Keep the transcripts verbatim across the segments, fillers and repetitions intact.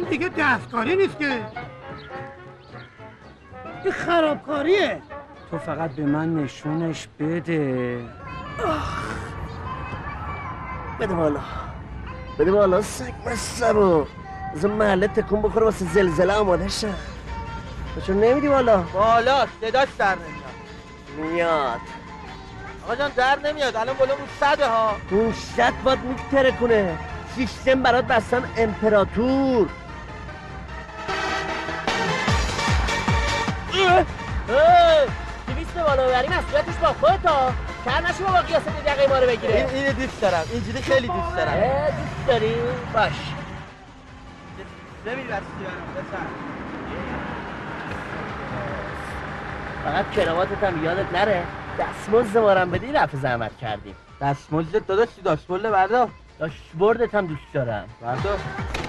دیگه دستکاری نیست که، این خرابکاریه. تو فقط به من نشونش بده. بده بالا بده بالا سگ مصبو از اون محله تکون بخوره واسه زلزله آماده شد. چون نمیدی بالا؟ بالا صداش در نمیاد. میاد آقا جان در نمیاد. الان بالا اون صده ها. اون صد باید میتره کنه. سیستم برات بستن امپراتور. دویست بالا ببری مسئولیتش با خودتا. کار نشو با قیاس دقیقه ما رو بگیره. این اینو دوست دارم. اینجوری خیلی دوست دارم. دوست داری؟ باش. نمیری بستی برام. فقط کراواتت هم یادت نره. دستمزد مارم بدی رفع زحمت کردیم. دستمزد داداش داشبورد بردار. داشبوردت هم دوست دارم. بردار.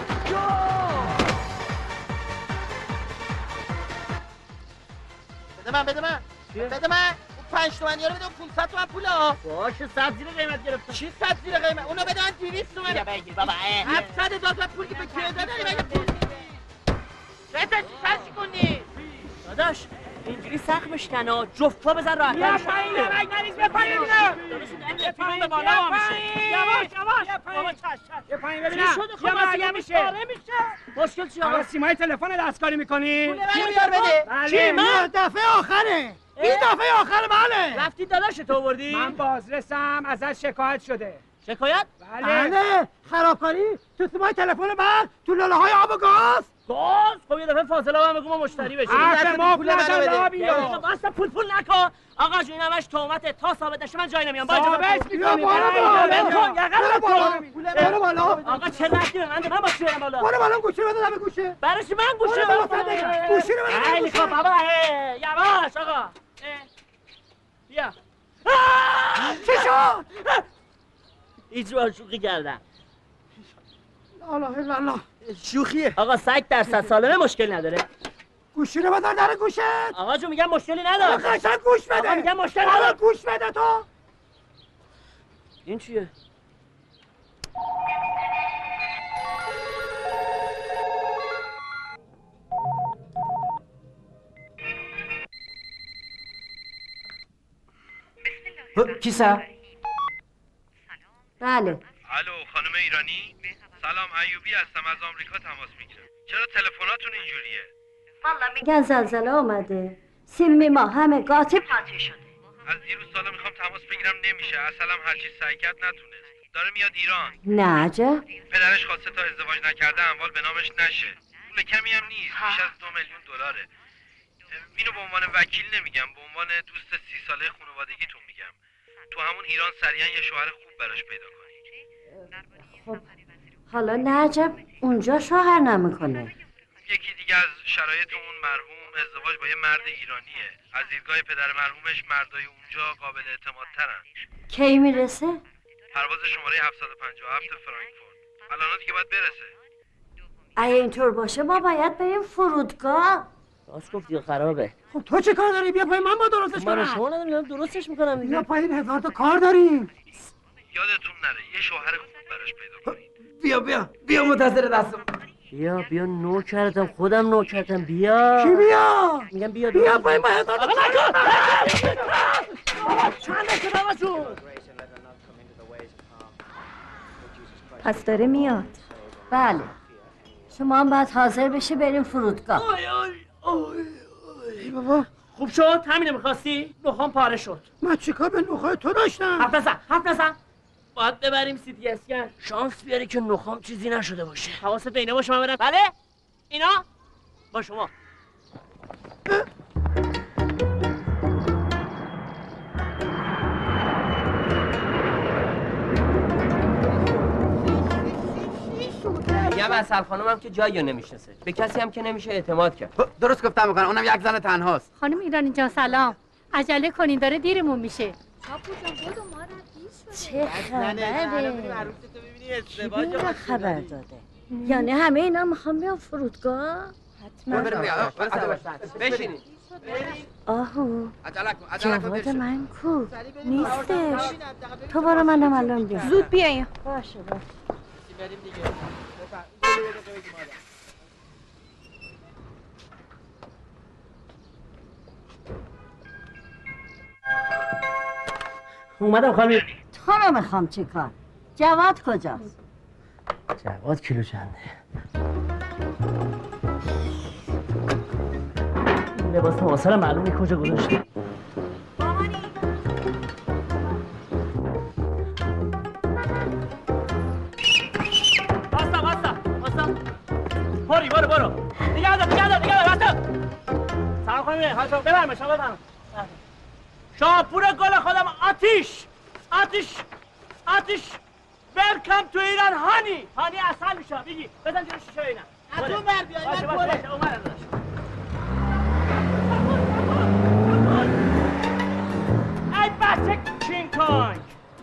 بده من بده من. بده من. اون پنج تومنی رو بده و پونصد تومن پولا. باشه صد زیر قیمت گرفتم. چی صد زیر قیمت؟ اونو بده من دویست تومن. بیا بگیر بابا. هفتصد هزار تومن پول که به کی دادی مگه پول؟ چطور چی کنی؟ داداش اینجوری سخت بشکنه جفت پا بزن راحت بیا پایین نمک نریز بیا پایین ببینم. بیا پایین بالا میشه. یواش یواش بابا چش چش. بیا پایین ببینم. یا مرگم میشه. مشکل چیه آقا؟ سیمای تلفن دستکاری میکنی؟ کی میار بده؟ چی من دفعه آخره. این دفعه آخر بله. رفتی داداشت آوردی؟ من بازرسم ازش شکایت شده. شکایت؟ بله. بله. خرابکاری تو سیمای تلفن من تو لاله های آب و گاز. گاز؟ خب یه دفعه فاصله هم بگو ما مشتری بشیم. حرف ما پول ندارم بیا. واسه پول پول نکن. آقا جون همش تهمته تا ثابت نشه من جای نمیام. با ثابت میکنی. برو بالا. برو بالا. آقا چه رفتی به من؟ من با چی برم بالا؟ برو بالا گوشی رو بده به گوشه. برای چی من گوشه برو بالا. گوشی رو بده. خیلی خب بابا. یواش آقا. بیا. چی شد؟ هیچ بار شوخی کردم. لا اله الا الله. شوخیه. آقا صد درصد سالمه مشکل نداره. گوشی رو بذار در گوشت. آقا جون میگم مشکلی نداره. آقا قشنگ گوش بده. آقا میگم مشکل نداره. نداره. گوش بده تو. این چیه؟ کیسه؟ بله. الو خانم ایرانی؟ سلام ایوبی هستم از آمریکا تماس میگیرم. چرا تلفناتون اینجوریه؟ والا میگن زلزله اومده. سیم ما همه قاطی پاتی شده. از دیروز سالا میخوام تماس بگیرم نمیشه. اصلا هر چی سعی کرد نتونست. داره میاد ایران. نه عجب. پدرش خواسته تا ازدواج نکرده اموال به نامش نشه. پول کمی هم نیست. بیش از دو میلیون دلاره. اینو به عنوان وکیل نمیگم، به عنوان دوست سی ساله خانوادگیتون میگم. تو همون ایران سریعا یه شوهر خوب براش پیدا کنی. خب حالا نه عجب اونجا شوهر نمیکنه. یکی دیگه از شرایط اون مرحوم ازدواج با یه مرد ایرانیه. از دیدگاه پدر مرحومش مردای اونجا قابل اعتماد ترن. کی میرسه؟ پرواز شماره هفتصد و پنجاه و هفت فرانکفورت. الان دیگه باید برسه. اگه اینطور باشه ما باید بریم فرودگاه. راست گفتی خرابه. خب تو چه کار داری؟ بیا پایین من با درستش کنم. من شما ندارم درستش میکنم دیگه. بیا پایین هزار تا کار داریم. یادتون نره یه شوهر خوب براش پیدا کنید. بیا بیا بیا منتظر دستم. بیا بیا نوکرتم خودم نوکرتم بیا. کی بیا؟ میگم بیا بیا پایین با هزار تا کار. چند شده باشون. پس داره میاد. بله. شما هم باید حاضر بشی بریم فرودگاه. ای بابا خوب شد؟ همینه میخواستی؟ نخام پاره شد. من چیکار به نخای تو داشتم؟ حرف نزن حرف نزن. باید ببریم سی تی اسکن. شانس بیاری که نخام چیزی نشده باشه. حواست به اینا باشه من برم. بله؟ اینا؟ با شما. میگم اصل خانومم که جایی نمیشناسه. به کسی هم که نمیشه اعتماد کرد. درست گفتم میکنه اونم یک زن تنهاست. خانم ایرانی جان سلام. عجله کنین داره دیرمون میشه. چاپو جان بدو ما چه خبره؟ کی به خبر داده؟ یعنی همه اینا میخوام بیان فرودگاه؟ حتما بشینید. آهو جواد من کو؟ نیستش. تو برو منم الان بیام. زود بیاین. باشه باشه. اومدم خانم. تو رو میخوام چی کار؟ جواد کجاست؟ جواد کیلو چنده؟ این لباس ماسر معلومه کجا گذاشته. پاری برو برو دیگه دار دیگه دار دیگه دار بسته سلام خانم خواهشم ببرم شما ببرم شاپور گل خودم آتیش آتیش آتیش ویلکم تو ایران هانی هانی اصل میشه بگی بزن جلو شیشه اینم از اون بر بیایی باشه باشه باشه اومد ازش ای بچه کینگ کانگ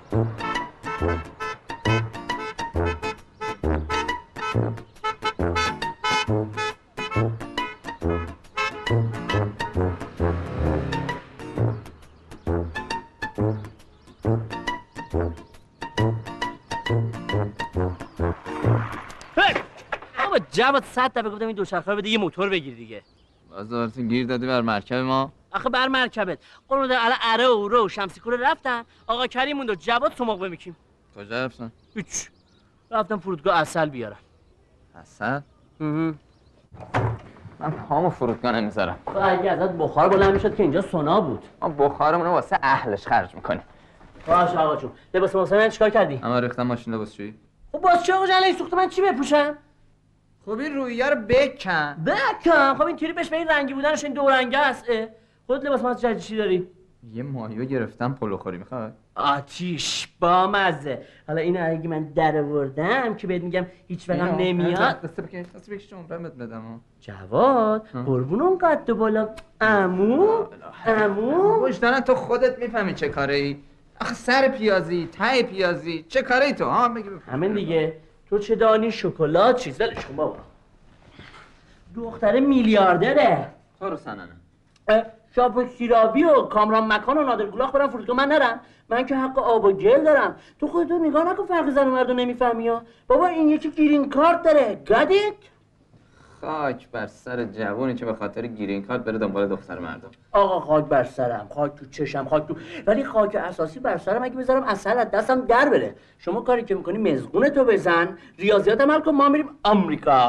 جواد صد دفعه گفتم این دوچرخه رو بده یه موتور بگیر دیگه. باز دوباره گیر دادی بر مرکب ما؟ آخه بر مرکبت. قرون ده الان اره و رو و شمسی کوره رفتن. آقا کریم موند و جواد سماق بمیکیم. کجا رفتن؟ هیچ. رفتم فرودگاه عسل بیارم. عسل؟ من پامو فرودگاه نمیذارم. تو اگه ازت بخار بلند میشد که اینجا سونا بود. ما بخارمون رو واسه اهلش خرج میکنیم. باشه آقا جون. لباس واسه من چیکار کردی؟ اما ریختم ماشین لباسشویی. خب باز چه آقا جان این سوخت من چی بپوشم؟ خب این رویه رو بکن بکن. خب اینطوری بهش به این رنگی بودنش این دو رنگه است. خودت لباس ماست جدید چی داری؟ یه ماهیو گرفتم پلو خوری میخواد؟ آتیش با مزه. حالا اینو اگه من در آوردم که بهت میگم هیچ وقت نمیاد. دسته بکش دسته بکش عمرمت بدم. جواد قربون اون قد بالا عمو عمو وجدانن تو خودت میفهمی چه کاره ای؟ آخه سر پیازی ته پیازی چه کاره ای تو ها بگی همین دیگه. تو چه دانی شکلات چیز ولش کن بابا. دختر میلیاردره. تو رو سننه شاپ سیرابی و کامران مکان و نادر گلاخ برم فرودگاه من نرم. من که حق آب و گل دارم. تو خودت نگاه نکن فرق زن و مرد رو نمیفهمی ها. بابا این یکی گرین کارت داره. گدیت؟ خاک بر سر جوونی که به خاطر گرین کارت بره دنبال دختر مردم. آقا خاک بر سرم، خاک تو چشم، خاک تو، ولی خاک اساسی بر سرم اگه بذارم عسل از دستم در بره. شما کاری که میکنی مزغون تو بزن، ریاضیات عمل کن، ما میریم آمریکا.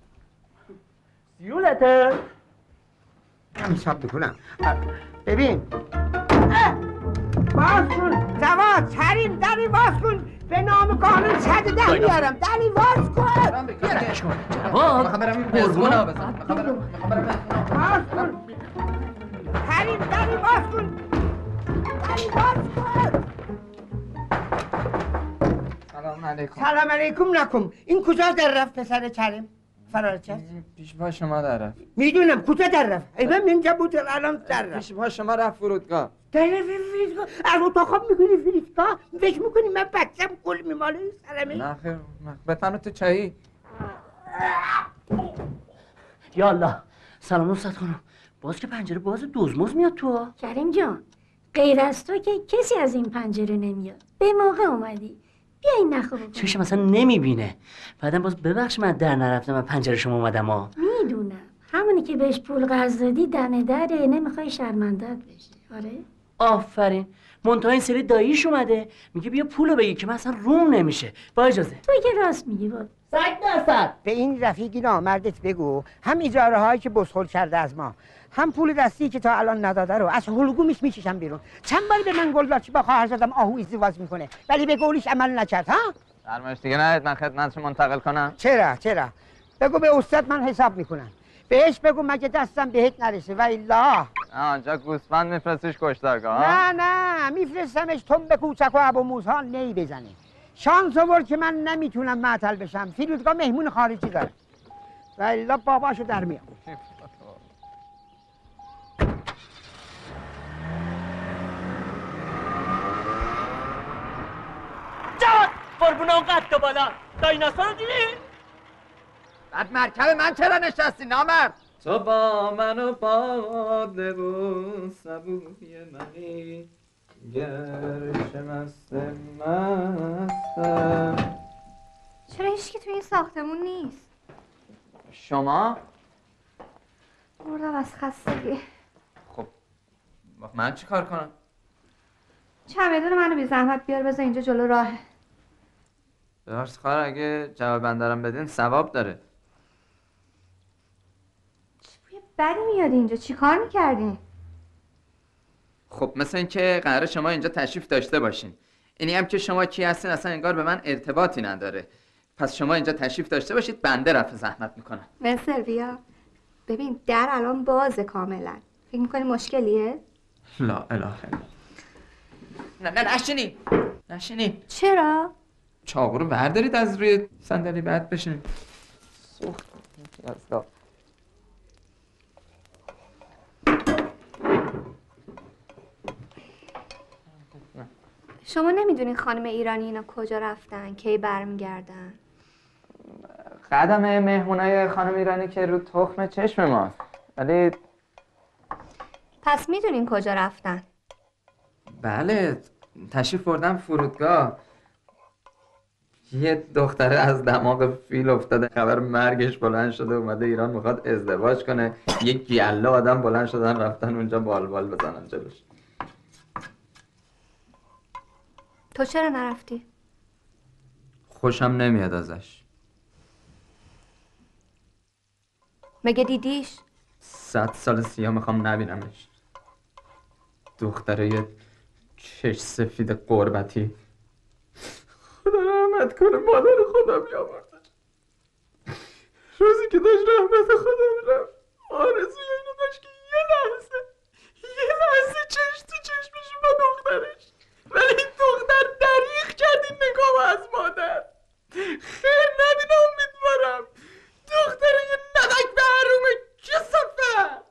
سیولته من حساب میکنم. ببین باز کن جواد کریم دری باز کن به نام قانون صد ده میارم دری باز کن. جواد خبرم مزغونا بزن. خبرم خبرم باز کن کریم دری باز کن دری باز کن. سلام علیکم. سلام علیکم نکن. این کجا در رفت پسر کریم؟ فرار کرد؟ پیش پا شما در رفت. میدونم کجا در رفت. ایوان اینجا بود الان در رفت. پیش پا شما رفت فرودگاه. در رفت فرودگاه. از اتاق خواب میکنی فرودگاه؟ فکر میکنی من بچم گل میماله سرمه؟ نه خیر بفرما تو چایی. یا الله. سلام نصرت خانم. باز که پنجره باز دزمز میاد تو. کریم جان غیر از تو که کسی از این پنجره نمیاد. به موقع اومدی. بیا این نخو بکن. چشم مثلا نمیبینه. بعدم باز ببخش من در نرفتم من پنجره شما اومدم ها. میدونم همونی که بهش پول قرض دادی دم دره نمیخوای شرمندت بشه. آره آفرین. منتها این سری داییش اومده میگه بیا پولو بگی که مثلا روم نمیشه. با اجازه. تو که راست میگی بابا. صد درصد. به این رفیقی نامردت بگو هم اجاره هایی که بسخول کرده از ما هم پول دستی که تا الان نداده رو از حلقومش میکشم بیرون. چند باری به من قول داد که با خواهرزادم آهو ازدواج میکنه ولی به قولش عمل نکرد. ها فرمایش دیگه نهید من خدمتش منتقل کنم. چرا چرا بگو به استاد من حساب میکنم. بهش بگو مگه دستم بهت نرسه و الا آنجا گوسفند میفرستیش کشتارگاه. نه نه میفرستمش تنب کوچک و ابو موسا نی بزنه. شانس آورد که من نمیتونم معطل بشم. فرودگاه مهمون خارجی داره و الا باباشو در میام. جواد قربون اون قد بالا دایناسور رو دیدی؟ بعد مرکب من چرا نشستی نامرد؟ تو با من و باده و سبوی منی گرش مست مستم. چرا هیچکی توی این ساختمون نیست؟ شما؟ بردم از خستگی. خب من چی کار کنم؟ چمدون منو بی زحمت بیار بذار اینجا جلو راهه. ببخشید خواهر اگه جواب بندرم بدین ثواب داره. بوی بدی میاد اینجا، چی کار میکردین؟ خب مثل این که قراره شما اینجا تشریف داشته باشین. اینی هم که شما کی هستین اصلا انگار به من ارتباطی نداره. پس شما اینجا تشریف داشته باشید، بنده رفع زحمت میکنم. مرسی بیا. ببین در الان بازه کاملا. فکر میکنی مشکلیه؟ لا اله الا نه نه نشینی نشینی. چرا؟ چاقو رو بردارید از روی صندلی بعد بشینید. سوخت از شما نمیدونین خانم ایرانی اینا کجا رفتن، کی برمیگردن؟ قدم مهمونای خانم ایرانی که رو تخم چشم ماست، ولی پس میدونین کجا رفتن؟ بله تشریف بردم فرودگاه. یه دختره از دماغ فیل افتاده، خبر مرگش بلند شده اومده ایران میخواد ازدواج کنه. یه گله آدم بلند شدن رفتن اونجا بال بال بزنن جلوش. تو چرا نرفتی؟ خوشم نمیاد ازش. مگه دیدیش؟ صد سال سیاه میخوام نبینمش. دختره یه چش سفید قربتی. خدا رحمت کنه مادر خدا بیامرزش. روزی که داشت رحمت خدا میرفت آرزوی اینو داشت که یه لحظه یه لحظه چش تو چشمش با دخترش، ولی این دختر دریغ کرد این نگاه از مادر. خیر نبینه امیدوارم. دختره یه ندک به حرومه کسافت.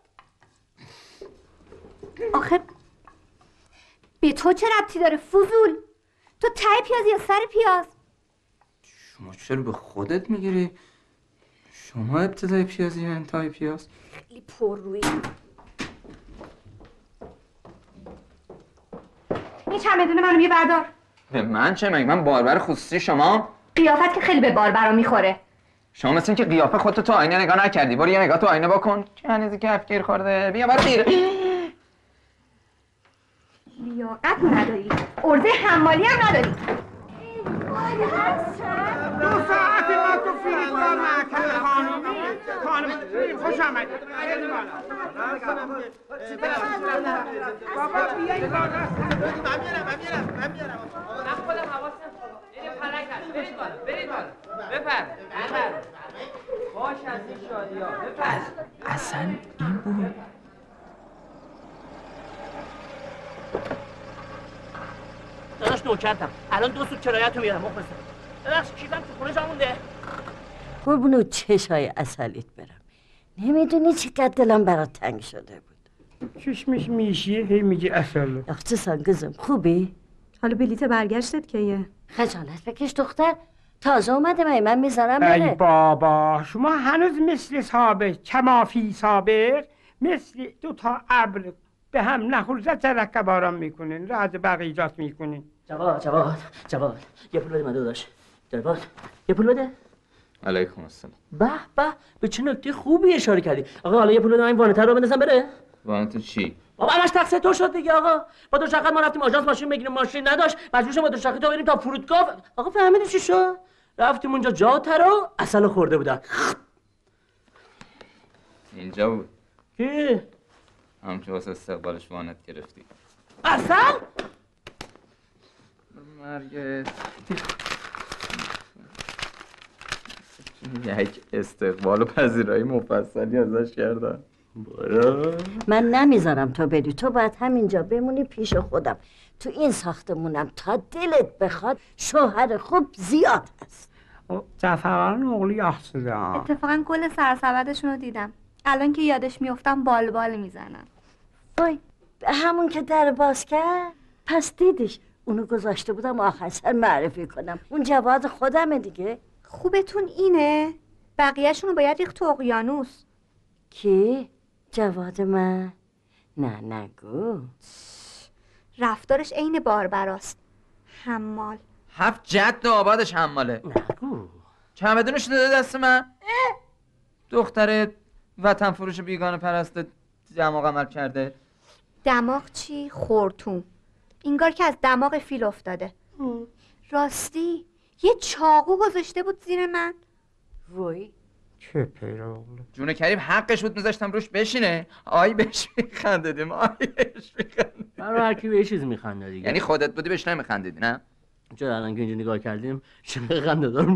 آخه به تو چه ربطی داره فضول؟ تو ته پیاز یا سر پیاز؟ شما چرا به خودت میگیری؟ شما ابتدای پیازی یا انتهای پیاز؟ خیلی پر روی. این چمدون منو یه بردار. به من چه؟ مگه من باربر خصوصی شما؟ قیافت که خیلی به باربرا میخوره. شما مثل این که قیافه خودت تو آینه نگاه نکردی. برو یه نگاه تو آینه بکن. چنیزی که افگیر خورده. بیا برو دیر. لیاقت نداری. عرضه حمالی هم نداری. دو ساعت ما تو فرودگاه محکمه خانومی. خانم خوش آمدید. بابا بیایید بالا. من میارم من میارم من میارم. من خودم حواسم بریم پلک هست. برید بالا برید بالا. بپر بپر. باش از این شادی ها بپر. اصلا این بود. داداش نوکرتم الان دو سوت کرایت رو میارم مخلصم. داداش کیفم تو خونه جا مونده. قربونو چشای عسلیت برم. نمیدونی چقدر دلم برات تنگ شده بود. چشمش میشیه هی میگه اصلا. اختصان گزم خوبی؟ حالا بلیت برگشتت کیه؟ خجالت بکش دختر. تازه اومده من من میذارم ای بره. بابا شما هنوز مثل سابق کمافی سابق مثل دو تا ابر به هم نخورزت ترکه باران میکنین راز بقیجات میکنین. جواد جواد جواد یه پول بده من داداش. جواد یه پول بده. علیکم السلام. به به به چه نکته خوبی اشاره کردی. آقا حالا یه پول بده من این وانتر رو بندازم بره. وانت چی؟ بابا همش تقصیر تو شد دیگه آقا. با دو شقت ما رفتیم آژانس ماشین بگیریم ماشین نداشت. مجبور شدیم با دو شقت تو بریم تا فرودگاه. آقا فهمیدی چی شد؟ رفتیم اونجا جاتر رو عسل خورده بودن. اینجا بود. کی؟ هم که واسه استقبالش وانت گرفتی. عسل؟ مرگ یک استقبال و پذیرایی مفصلی ازش کردن. برا من نمیذارم تو بری. تو باید همینجا بمونی پیش خودم. تو این ساختمونم تا دلت بخواد شوهر خوب زیاد هست. زفران اغلی احسده. اتفاقا گل سرسبدشون رو دیدم. الان که یادش میفتم بال بال میزنم. وای همون که در باز کرد پس دیدیش. اونو گذاشته بودم آخر سر معرفی کنم. اون جواد خودمه دیگه. خوبتون اینه؟ بقیه‌شون رو باید ریخت تو اقیانوس. کی؟ جواد من؟ نه نگو. رفتارش عین باربراست. حمال. هفت جد آبادش حماله. نگو. چمدونش داده دست من. دختر وطن فروش بیگانه پرست دماغ عمل کرده. دماغ چی؟ خورتون. انگار که از دماغ فیل افتاده. راستی یه چاقو گذاشته بود زیر من. وای چه پیرو. جون کریم حقش بود میذاشتم روش بشینه. آی بهش میخندیدیم، آی بهش میخندیدیم. برای هر کی به یه چیز میخنده دیگه. یعنی خودت بودی بهش نمیخندیدی نه؟ چرا الان که اینجا نگاه کردیم چقدر خنده دار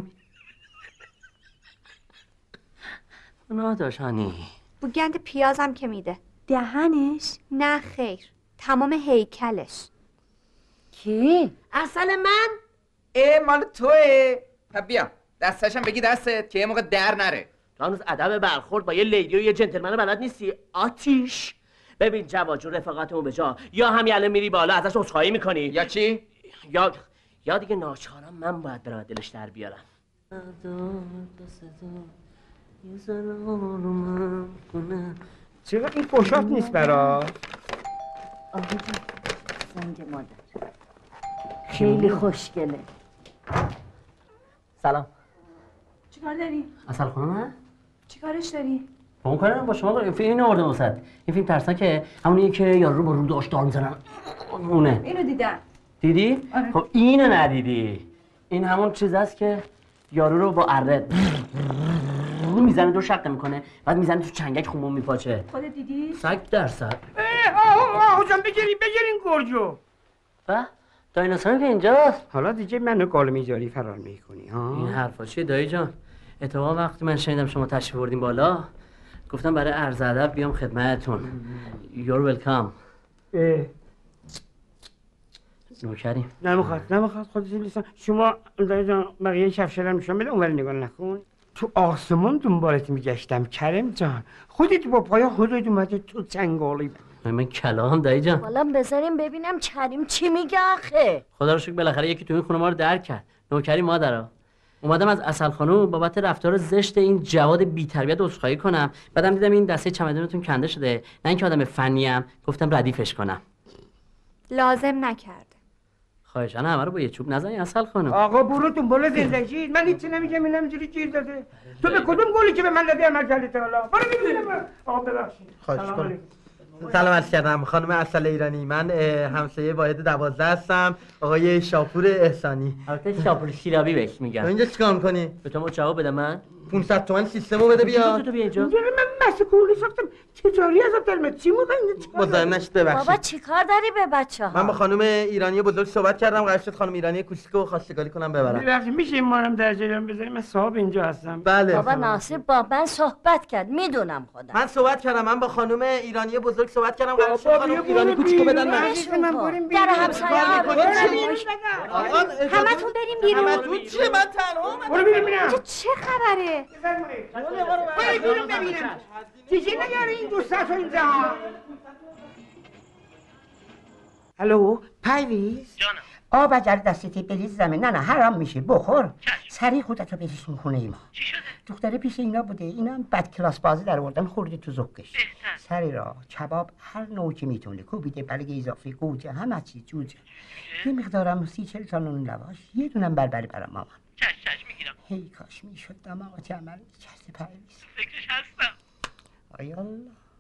ناداش هنی. بوگند پیازم که میده. دهنش؟ نه خیر، تمام هیکلش. کی؟ اصل من؟ ای مال توه. بیا دستشم بگی دستت که یه موقع در نره. تو هنوز ادب برخورد با یه لیدی و یه جنتلمن بلد نیستی؟ آتیش ببین جواد جون رفاقتمون به جا، یا همین الان میری بالا ازش عذرخواهی میکنی یا چی؟ یا یا دیگه ناچارم من باید برم دلش در بیارم. چرا این پوشاک نیست برا؟ آقا جان زنگ مادر خیلی خوشگله. سلام. چیکار داری؟ اصل خانم؟ چیکارش داری؟ با اون کارم با شما دارم. فیلم آورده واسط. این فیلم ترسناکه، همونیه که یارو رو با رو داشت دار میزنن. اونه. اینو دیدم. دیدی؟ آره. خب اینو ندیدی. این همون چیز است که یارو رو با اره میزنه دو شقه میکنه، بعد میزنه تو چنگک خونمون میپاچه. خودت دیدی؟ صد درصد. آهو آهو جان بگیرین بگیرین گرجو. به دایناسور که اینجاست. حالا دیگه منو گال میذاری فرار میکنی ها؟ این حرفا چیه دایی جان؟ اتفاقا وقتی من شنیدم شما تشریف بردین بالا گفتم برای عرض ادب بیام خدمتتون. You're welcome. نوکریم. نمیخواد نمیخواد خودت بلیسان. شما دایی جان بقیه شفشرم نشون بده اونوری نگاه نکن. تو آسمون دنبالت میگشتم کریم جان، خودت با پایا خودت اومده تو چنگالی. من کلام دایی جان. حالا بذاریم ببینم کریم چی میگه آخه. خدا رو شکر بالاخره یکی تو این خونه ما رو درک کرد. نوکری مادرها. اومدم از اصل خانم بابت رفتار زشت این جواد بی‌تربیت عذرخواهی کنم. بعدم دیدم این دسته چمدونتون کنده شده. نه اینکه آدم فنیم، گفتم ردیفش کنم. لازم نکرد. خواهشاً همه رو با یه چوب نزنی اصل خانم. آقا برو دنبال زندگی. من هیچی نمیگم، اینم اینجوری گیر داده. تو به کدوم گلی که به من دادی عمل کردی تا حالا؟ برو ببینم. آقا ببخشید. خواهش کنم. سلام عرض کردم خانم اصل ایرانی. من همسایه واحد دوازده هستم، آقای شاپور احسانی. البته شاپور شیرابی بهش میگم. اینجا چیکار می‌کنی؟ به تو جواب بده من. پانصد تومن سیستمو بده بیا. تو بیا اینجا. من مسکولی ساختم. تجاری ازت دلمت چی موقع اینجا؟ مزاحم نشید ببخشید. بابا چیکار داری به بچه‌ها؟ من با خانم ایرانی بزرگ صحبت کردم، قرار شد خانم ایرانی کوچیکو خواستگاری کنم ببرم. ببخشید میشه ما هم در جریان بذاریم؟ من صاحب اینجا هستم. بله. بابا ناصر با من صحبت کرد، میدونم خودم. من صحبت کردم، من با خانم ایرانی بزرگ صحبت کردم، قرار شد خانم ایرانی کوچیکو بدن من. در همسایه ها همتون بریم بیرون. همتون چیه؟ من تنها برو ببینم. چه خبره؟ برو بیرون ببینم. چیزی نگاره این دوستاتو اینجا. الو پرویز جانم. آب اگر دستتی بریز زمین. نه نه حرام میشه بخور. سریع خودتو بریزون خونه ای ما. چی شده؟ دختره پیش اینا بوده، اینا هم بد کلاس بازی در آوردن خورده تو زکش. بهتر. سری را کباب هر نوع که میتونه، کوبیده برگ اضافه گوجه همه چی جوجه. یه مقدارم سی چل تا نون لواش، یه دونم بربری برام مامان. چش چش میگیرم. هی کاش میشد دماغت عمل چست پرویز. فکرش هستم. آی الله.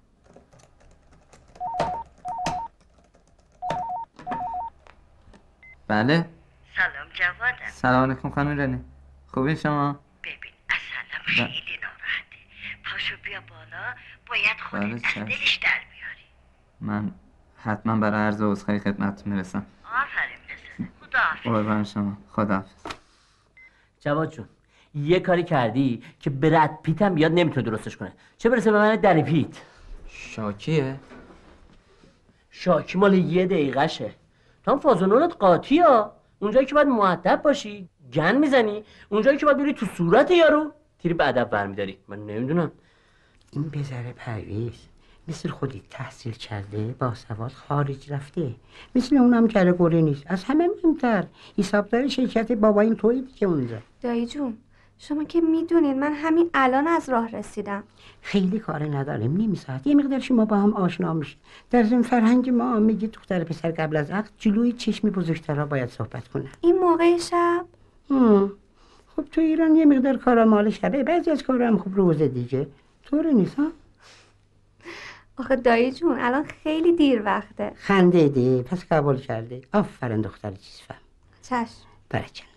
بله. سلام جوادم. سلام علیکم خانم ایرانی. خوبی شما؟ ببین اصلا خیلی ناراحته. پاشو بیا بالا، باید خودت از دلش در بیاری. من حتما برای عرض عذرخواهی خدمتتون میرسم. آفرین پسر. خداحافظ. قربان شما. خداحافظ. جواد جون یه کاری کردی که برد پیتم بیاد نمیتونه درستش کنه، چه برسه به من در پیت. شاکیه؟ شاکی مال یه دقیقشه. تو هم فازونولت قاطی ها. اونجایی که باید مؤدب باشی گن میزنی، اونجایی که باید بری تو صورت یارو تیری به ادب برمیداری. من نمیدونم. این بذاره پرویز مثل خودی تحصیل کرده، با سواد خارج رفته، مثل اونم کره گوره نیست. از همه مهمتر حسابدار شرکت بابا این توی دیگه اونجا. دایی جون شما که میدونید من همین الان از راه رسیدم. خیلی کار نداریم، نیم ساعت یه مقدار شما با هم آشنا میشه. در ضمن فرهنگ ما میگه دختر پسر قبل از عقد جلوی چشم بزرگترها باید صحبت کنه. این موقع شب؟ هم. خب تو ایران یه مقدار کارا مال شبه، بعضی از کارا هم خب روز دیگه طور نیست ها. آخه دایی جون الان خیلی دیر وقته. خنده ده پس قبول کرده. آفرین دختر چیز فهم. چشم. برکن.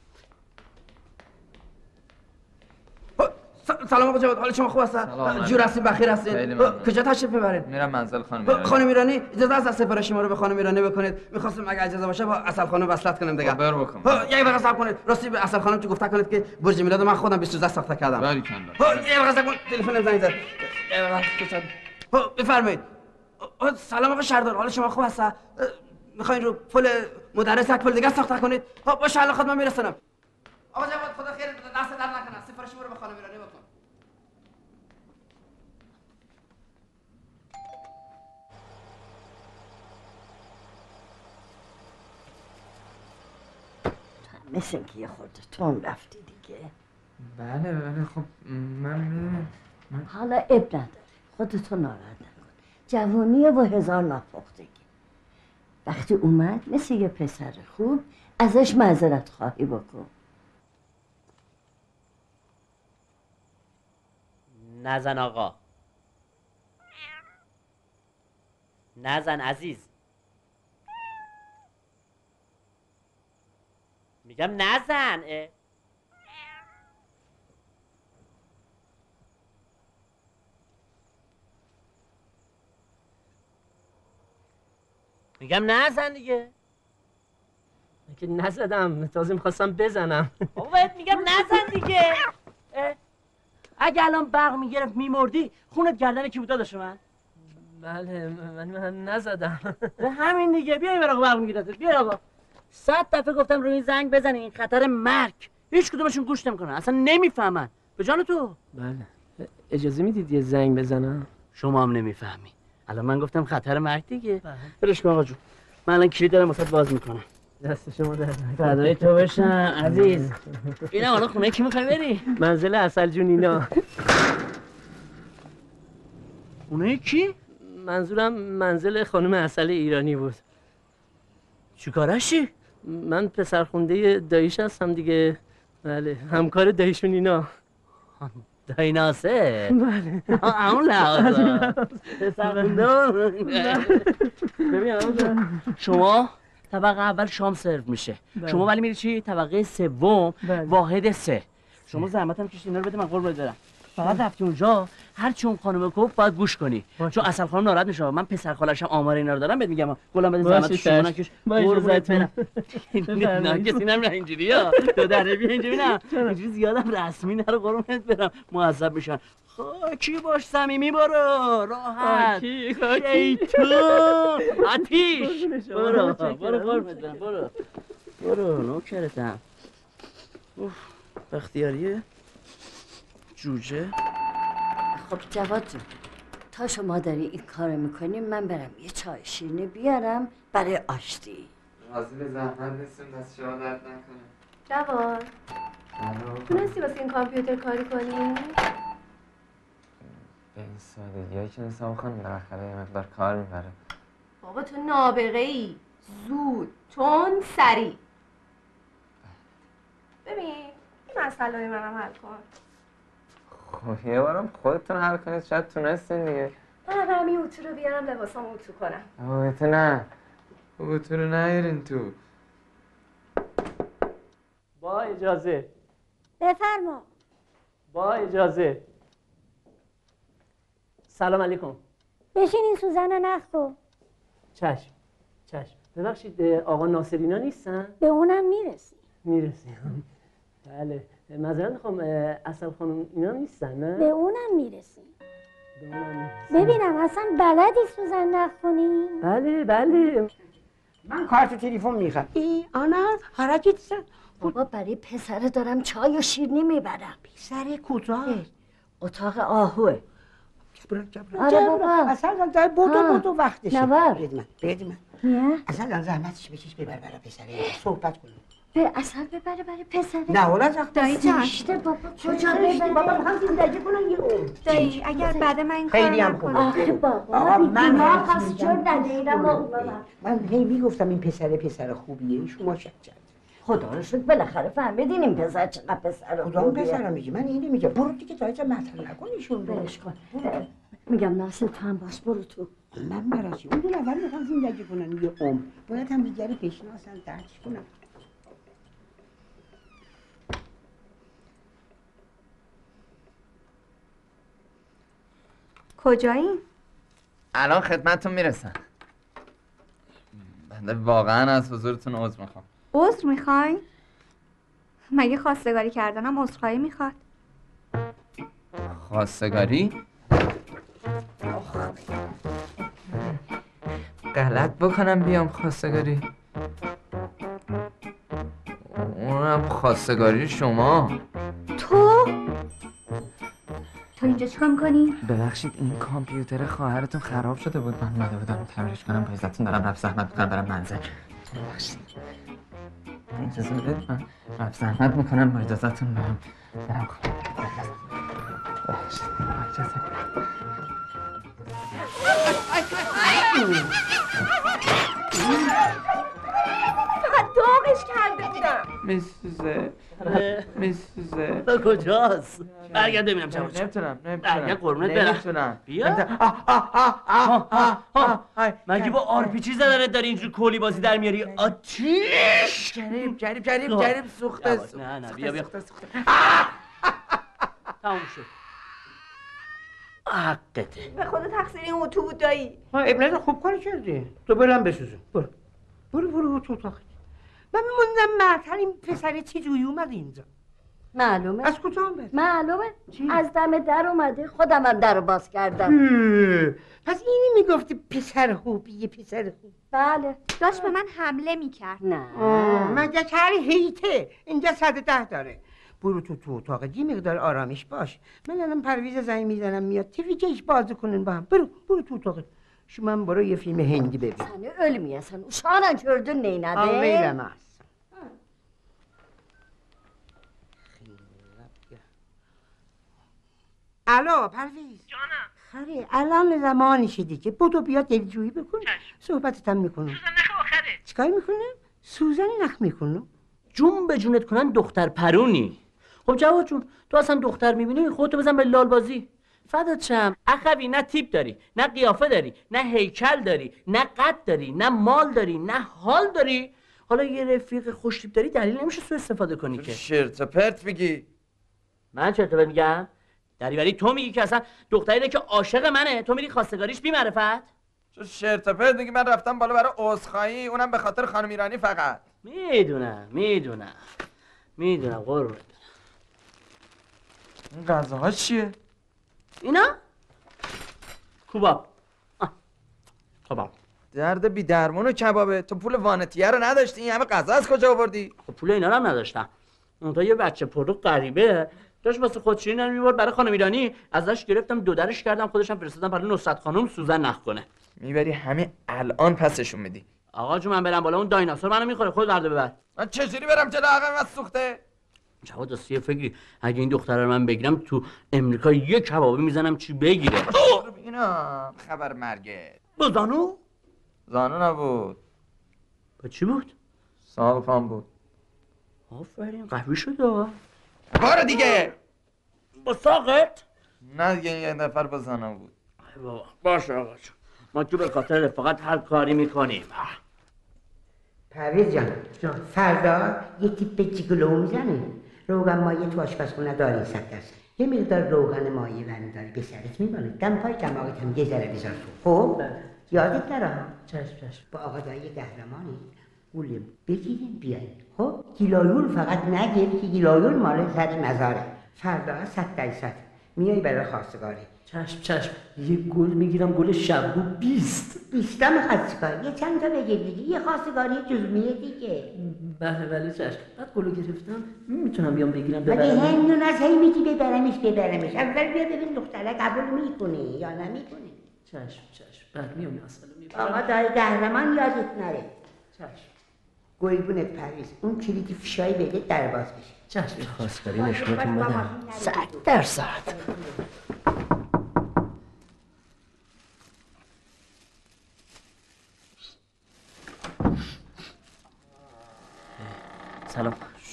سلام آقا جواد، حال شما خوب است؟ جور هستین، بخیر هستین؟ کجا تشریف ببرید؟ میرم منزل خانم ایرانی. خانم ایرانی اجازه است از سفارش ما رو به خانم ایرانی بکنید. می‌خواستم اگه اجازه باشه با اصل خانم وصلت کنم دیگه. بر بکن. یک دقیقه صبر کنید. راستی به اصل خانم تو گفته کنید که برج میلاد من خودم بیست و سه ساخته کردم. باریکلا. یک دقیقه صبر کنید، تلفن زنگ زد. بفرمایید. سلام آقا شهردار، حال شما خوب است؟ می‌خواین رو پل مدرس یک پل دیگه ساخته کنید؟ باشه الان خدمت میرسونم. آقا جواد خدا خیر دست در نکنه. سفارش ما رو به خانم ایرانی بکن. مثل که یه خورده تون رفتی دیگه. بله بله خب من میرم. حالا اب نداره، خودتو ناراحت نکن. جوانیه و هزار ناپختگی. وقتی اومد مثل یه پسر خوب ازش معذرت خواهی بکن. نزن آقا، نزن عزیز، میگم نزن. اه. میگم نزن دیگه. من که نزدم، تازه میخواستم بزنم. بابا بهت میگم نزن دیگه. اه. اگه الان برق میگرفت میمردی خونت گردن کی بود داداش من؟ بله من, من نزدم. همین دیگه. بیای برای برق میگیرد. بیا آقا. صد دفعه گفتم روی زنگ بزنی، این خطر مرگ. هیچ کدومشون گوش نمیکنن، اصلا نمیفهمن. به جان تو. بله اجازه میدید یه زنگ بزنم؟ شما هم نمیفهمی. الان من گفتم خطر مرگ دیگه. برش کن آقا جون. من الان کلید دارم واسات باز میکنم. دست شما در فدای تو بشم عزیز. اینا حالا خونه کی میخوای بری؟ منزل اصل جون اینا. خونه کی؟ منظورم منزل خانم اصل ایرانی بود. چیکارشی؟ من پسرخونده داییش هستم دیگه. بله همکار داییشون اینا. دایی ناصر؟ بله همون لحاظا پسرخونده. ببین شما طبقه اول شام سرو میشه. بله. شما ولی میری چی؟ طبقه سوم. بله. واحد سه. شما زحمت هم کشید اینا رو بده من قربونت برم. فقط رفتی اونجا هر چی اون خانم گفت باید گوش کنی. باشه. چون اصل خانم ناراحت میشه. من پسر خالشم آمار اینا رو دارم بهت میگم. گلم بده زحمت شما نکش. قربونت برم. نه کسی نمیره اینجوریه. تو در بیا اینجا ببینم. اینجوری زیادم رسمی نرو قربونت برم. معذب میشن. خاکی باش صمیمی برو راحت. شیطون آتیش. برو برو قربونت برم. برو برو نوکرتم. اوف بختیاریه جوجه. خب جواد جون، تا شما داری این کار میکنی من برم یه چای شیرینی بیارم برای آشتی. راضی به زحمت نیستیم دست شما درد نکنه. جواد تونستی واسه این کامپیوتر کاری کنی؟ به این سادگی هایی که نیستم خانم بالاخره یه مقدار کار میبره. بابا تو نابغه ای. زود تون سریع. ببین این مسئله منم حل کن. خب یه بارم خودتون حل کنید شاید تونستین دیگه. من همین اوتو رو بیارم لباسام اوتو کنم. اوتو نه اوتو رو نیارین تو. با اجازه. بفرما. با اجازه. سلام علیکم. بشینین سوزن نخو. چشم چشم. ببخشید آقا ناصرینا نیستن؟ به اونم میرسی. میرسیم. بله معذرت میخوام اصل خانم اینا نیستن نه؟ به اونم میرسیم. ببینم اصلا بلدی سوزن نخونی؟ بله بله. من کارت تلفن میخوام. ای آنا حرکت زن. بابا برای پسره دارم چای و شیرینی میبرم. پسر کجا؟ اتاق آهوه. جبران جبران آره بابا. اصلا دای بودو بودو وقتشه. نوار. بید من بید من. نه؟ اصلا زحمتش بکش ببر برای پسره صحبت کنیم. به اصل ببره برای پسره. نه حالا زخم دایی جان. زشته بابا کجا ببره؟ بابا میخوام زندگی کنم یه عمر. دایی اگر بعد من این خیلی کار هم خوبه. آخه بابا آقا من دماغ هست جور نده اینم من هی میگفتم این پسر پسر خوبیه شما شک کرد. خدا رو شکر بالاخره فهمیدین این پسر چقدر پسر کدام خوبیه. پسرم میگی؟ من اینو میگم برو دیگه تا اینجا مطرح نکنیشون رو. برش کن. میگم ناصر تو هم باش برو تو. من براشی اون دو نفر میخوان زندگی کنن یه عمر باید هم دیگری بشناسن درک کنن. کجایی؟ الان خدمتتون میرسن. بنده واقعا از حضورتون عذر میخوام. عذر میخوای؟ مگه خواستگاری کردنم عذرخواهی میخواد؟ خواستگاری؟ غلط بکنم بیام خواستگاری؟ اونم خواستگاری شما. تو؟ تو اینجا چیکار میکنی؟ ببخشید این کامپیوتر خواهرتون خراب شده بود، من اومده بودم تعمیرش کنم. با عزتون دارم رفت زحمت میکنم برم منزل. ببخشید اجازه بدید من رفت زحمت میکنم با اجازتون برم برم خونه. ببخشید اجازه بدید. فقط داغش کرده بودم. میسوزه میسوزه. تو کجاست؟ برگرد ببینم چه باشه. نمیتونم برگرد نمیتونم قربونت برم. نمیتونم. بیا مگه با آرپیچی زدنت داری اینجور کولی بازی در میاری؟ آتیش جریب جریب جریب جریب سوخته. نه نه بیا بیا تموم شد. حقته. به خدا تقصیر این اتو بود دایی. ها ابن خوب کاری کردی. تو برم بسوزون. برو برو برو تو اتاق. من میموندم معطل این پسر چی جویی اومد اینجا؟ معلومه. از کجا اومد؟ معلومه. از دم در اومده خودم هم در رو باز کردم. پس اینی میگفتی پسر خوبیه پسر خوب. بله. داشت به من حمله میکرد. نه. مگه کار هیته اینجا صد ده داره. برو تو تو اتاق یه مقدار آرامش باش. من الان پرویز زنگ میزنم میاد تیویچش بازی کنن با هم. برو برو تو اتاق. شما من برو یه فیلم هندی ببین. Sen ölmeyesen uşağına gördün neynədir? Ağlayamaz. الو پرویز جانم خری الان زمانشه دیگه بودو بیا دلجویی بکن صحبتت هم میکنم. سوزن نخ آخره چیکار میکنه؟ سوزن نخ میکنه. جون به جونت کنن دختر پرونی. خب جواد جون تو اصلا دختر میبینی خودتو بزن به لال بازی. فدات شم اخوی نه تیپ داری نه قیافه داری نه هیکل داری نه قد داری نه مال داری نه حال داری. حالا یه رفیق خوش تیپ داری دلیل نمیشه سو استفاده کنی که. شرط و پرت میگی. من چرت و پرت میگم؟ دریوری تو میگی که اصلا دختریه که عاشق منه تو میری خواستگاریش بی معرفت؟ چه شرط و پرت میگی؟ من رفتم بالا برای عذرخواهی اونم به خاطر خانم ایرانی فقط. میدونم میدونم میدونم قربونت. این غذاها چیه؟ اینا؟ کوباب. کوباب. درد بی درمون و کبابه. تو پول وانتیه رو نداشتی این همه غذا از کجا آوردی؟ خب پول اینا رو هم نداشتم. اون تا یه بچه پرو غریبه داشت واسه خودشیرین رو میبرد برای خانم ایرانی ازش گرفتم دو درش کردم خودشم فرستادم برای نصرت خانم سوزن نخ کنه. میبری همین الان پسشون میدی. آقا جو من برم بالا اون دایناسور منو میخوره خود برده ببر. من چجوری برم جلو عقب از سوخته؟ جواد راست یه فکری اگه این دختره رو من بگیرم تو امریکا یه کبابی میزنم چی بگیره. اینا خبر مرگه. با زانو؟ زانو نبود. با چی بود؟ ساقفم بود. آفرین قوی شده آقا. بارو دیگه. با ساقت؟ نه دیگه یه نفر با زانو بود. ای بابا باشه آقا ما تو به خاطر رفاقت هر کاری میکنیم. پرویز جان جان فردا یه تیپ جیگلو میزنه. روغن مایه تو آشپزخونه داری صد درصد. یه مقدار روغن مایه برمی‌داری به سرت می‌ماله. دم پای دماغت هم یه ذره بذار تو. خب یادت نره. چشم چشم. با آقا دایی قهرمانی گول بگیریم بیاین. خب گیلایول فقط نگیر که گیلایول مال سر مزاره. فردا صد درصد میای برای خواستگاری. چشم چشم یه گل میگیرم گل شبو بیست. بیستا میخواد چیکار؟ یه چند تا بگیر دیگه یه خواستگاری جزمیه دیگه. بله بله چشم بعد گلو گرفتم میتونم بیام بگیرم مگه ببرم. هندون از هی میگی ببرمش ببرمش اول بیا ببین دختره قبول میکنه یا نمیکنه. چشم چشم بعد میام اصلا میبرم. آقا دایی قهرمان یادت نره. چشم گلبونت پرویز اون کلیدی فشایی بده در باز بشه. چشم خواستگاری نشونتون بدم. صد درصد. سلام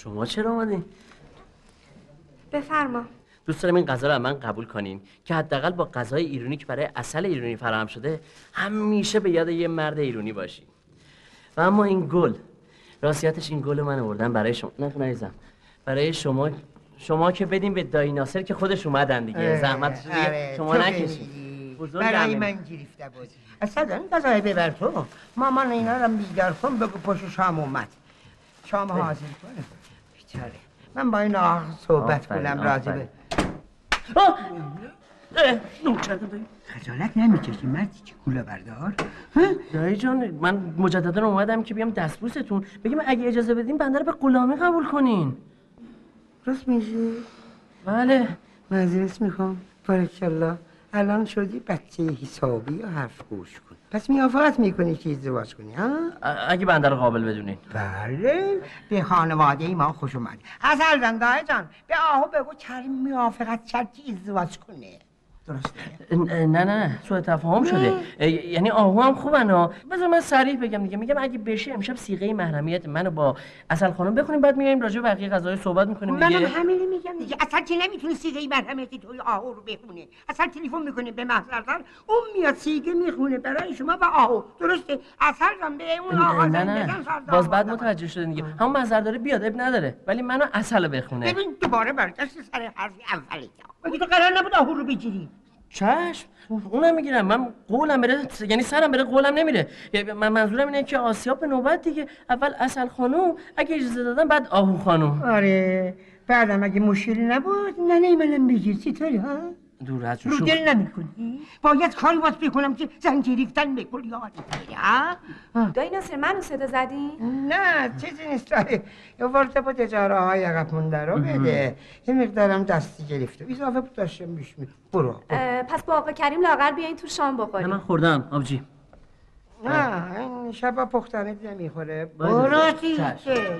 شما چرا اومدین؟ بفرما. دوست دارم این غذا رو من قبول کنین که حداقل با غذای ایرانی که برای عسل ایرانی فراهم شده همیشه به یاد یه مرد ایرانی باشین. و اما این گل، راستیتش این گل من آوردم برای شما. نه نریزم. برای شما شما که بدین به دایی ناصر که خودش اومدن دیگه. زحمتش دیگه شما نکشید. برای من گرفته بود. اصلا این غذای ببر تو. مامان اینا رو بیدار کن بگو پشت شام اومد. شام حاضر کنه. بیچاره. من با این آخ صحبت کنم راضی به. خجالت نمیکشی مردی که کوله بردار؟ دایی جان من مجددا اومدم که بیام دستبوستون بگیم اگه اجازه بدین بنده رو به غلامی قبول کنین. راست میشه؟ بله. معذرت میخوام. بارکالله. الان شدی بچه حسابی یا حرف گوش کن. پس موافقت میکنی که ازدواج کنی ها؟ اگه بنده رو قابل بدونین. بله. به خانواده ما خوش اومد. اصل جان دایی جان به آهو بگو کریم موافقت کرد که ازدواج کنه. درسته؟ نه نه سوء تفاهم شده. یعنی آهو هم خوبن ها. بذار من صریح بگم دیگه. میگم اگه بشه امشب صیغه محرمیت منو با اصل خانم بخونیم بعد میایم راجع به بقیه قضایا صحبت میکنیم دیگه. منم همین میگم دیگه. اصلا که نمیتونی صیغه محرمیت توی آهو رو بخونه. اصلا تلفن میکنه به محضرتان اون میاد صیغه میخونه برای شما و آهو. درسته؟ اصلا جان به اون آقا نه نه باز بعد متوجه شده دیگه. همون محضر داره بیاد اب نداره ولی منو اصل بخونه. ببین دوباره برگشت سر حرف اولی. مگه تو قرار نبود آهو رو بگیری؟ چشم اونم میگیرم. من قولم بره یعنی سرم بره قولم نمیره. من منظورم اینه که آسیاب به نوبت دیگه. اول اصل خانوم اگه اجازه دادن بعد آهو خانوم. آره بعدم اگه مشکلی نبود نه منم بگیر. چطوری ها؟ دور از رو دل نمیکنی؟ باید کاری باید بکنم که زنجیر ریختن بکن یادت بره ها؟ دایی ناصر منو صدا زدی؟ نه چیزی نیست. داره یه ورده بود اجاره های عقب مونده رو بده. یه مقدارم دستی گرفته اضافه بود داشتم بیش می برو. پس با آقا کریم لاغر بیاین تو شام بخوریم. من خوردم آبجی. نه این شبا پختنه نمیخوره. برو دیگه.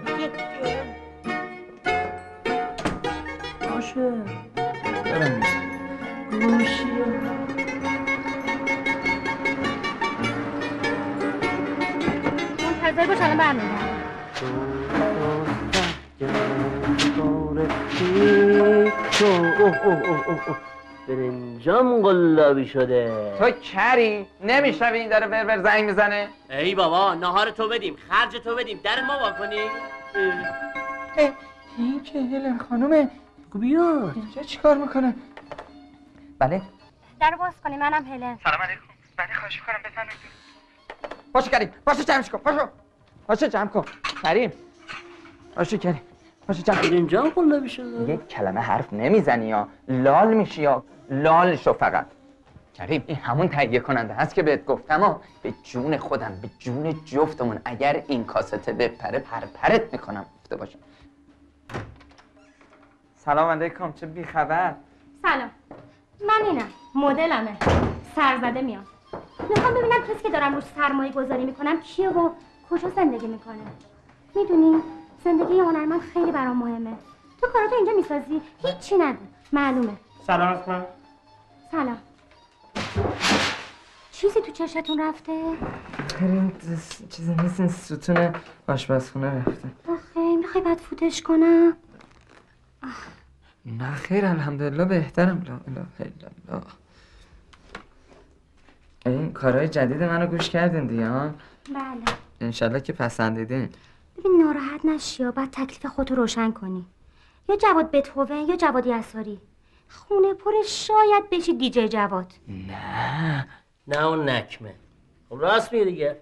باشه دارم گوشی منتظر باش الان برمیگردم. اوه اوه اوه اوه برنجام قلابی شده. تو کری نمیشنوی این داره ور ور زنگ میزنه؟ ای بابا نهار تو بدیم خرج تو بدیم در ما واکنی. این که هلن خانومه بیا اینجا چیکار میکنه؟ بله در باز کنی منم هلن. سلام علیکم. بله خواهش میکنم بفرمایید. باشه کریم باشه جمعش کن باشه باشه جمع کن کریم باشه کریم باشه جمع برنجام قلابی شده. یک کلمه حرف نمیزنی یا لال میشی یا لال شو فقط. کریم این همون تهیه کننده هست که بهت گفتم ها. به جون خودم به جون جفتمون اگر این کاسته بپره پر پرت میکنم گفته باشم. سلام علیکم چه بی خبر؟ سلام من اینم مدلمه سرزده میام. میخوام ببینم کسی که دارم روش سرمایه گذاری میکنم کیه و کجا زندگی میکنه. میدونی زندگی هنرمند خیلی برام مهمه. تو کاراتو اینجا میسازی هیچی نگو معلومه. سلام علیکم. سلام. چیزی تو چشتون رفته؟ این چیزی نیست این ستون آشپزخونه رفته. آخه میخوای بعد فوتش کنم؟ نه خیر الحمدلله بهترم. لا اله الا الله. این کارهای جدید منو گوش کردین دیگه ها؟ بله. انشالله که پسندیدین. ببین ناراحت نشی یا بعد تکلیف خودتو روشن کنی. یا جواد بتهوون یا جواد یساری. خونه پر شاید بشی دیجی جواد. نه نه اون نکمه. خب راست میگه دیگه.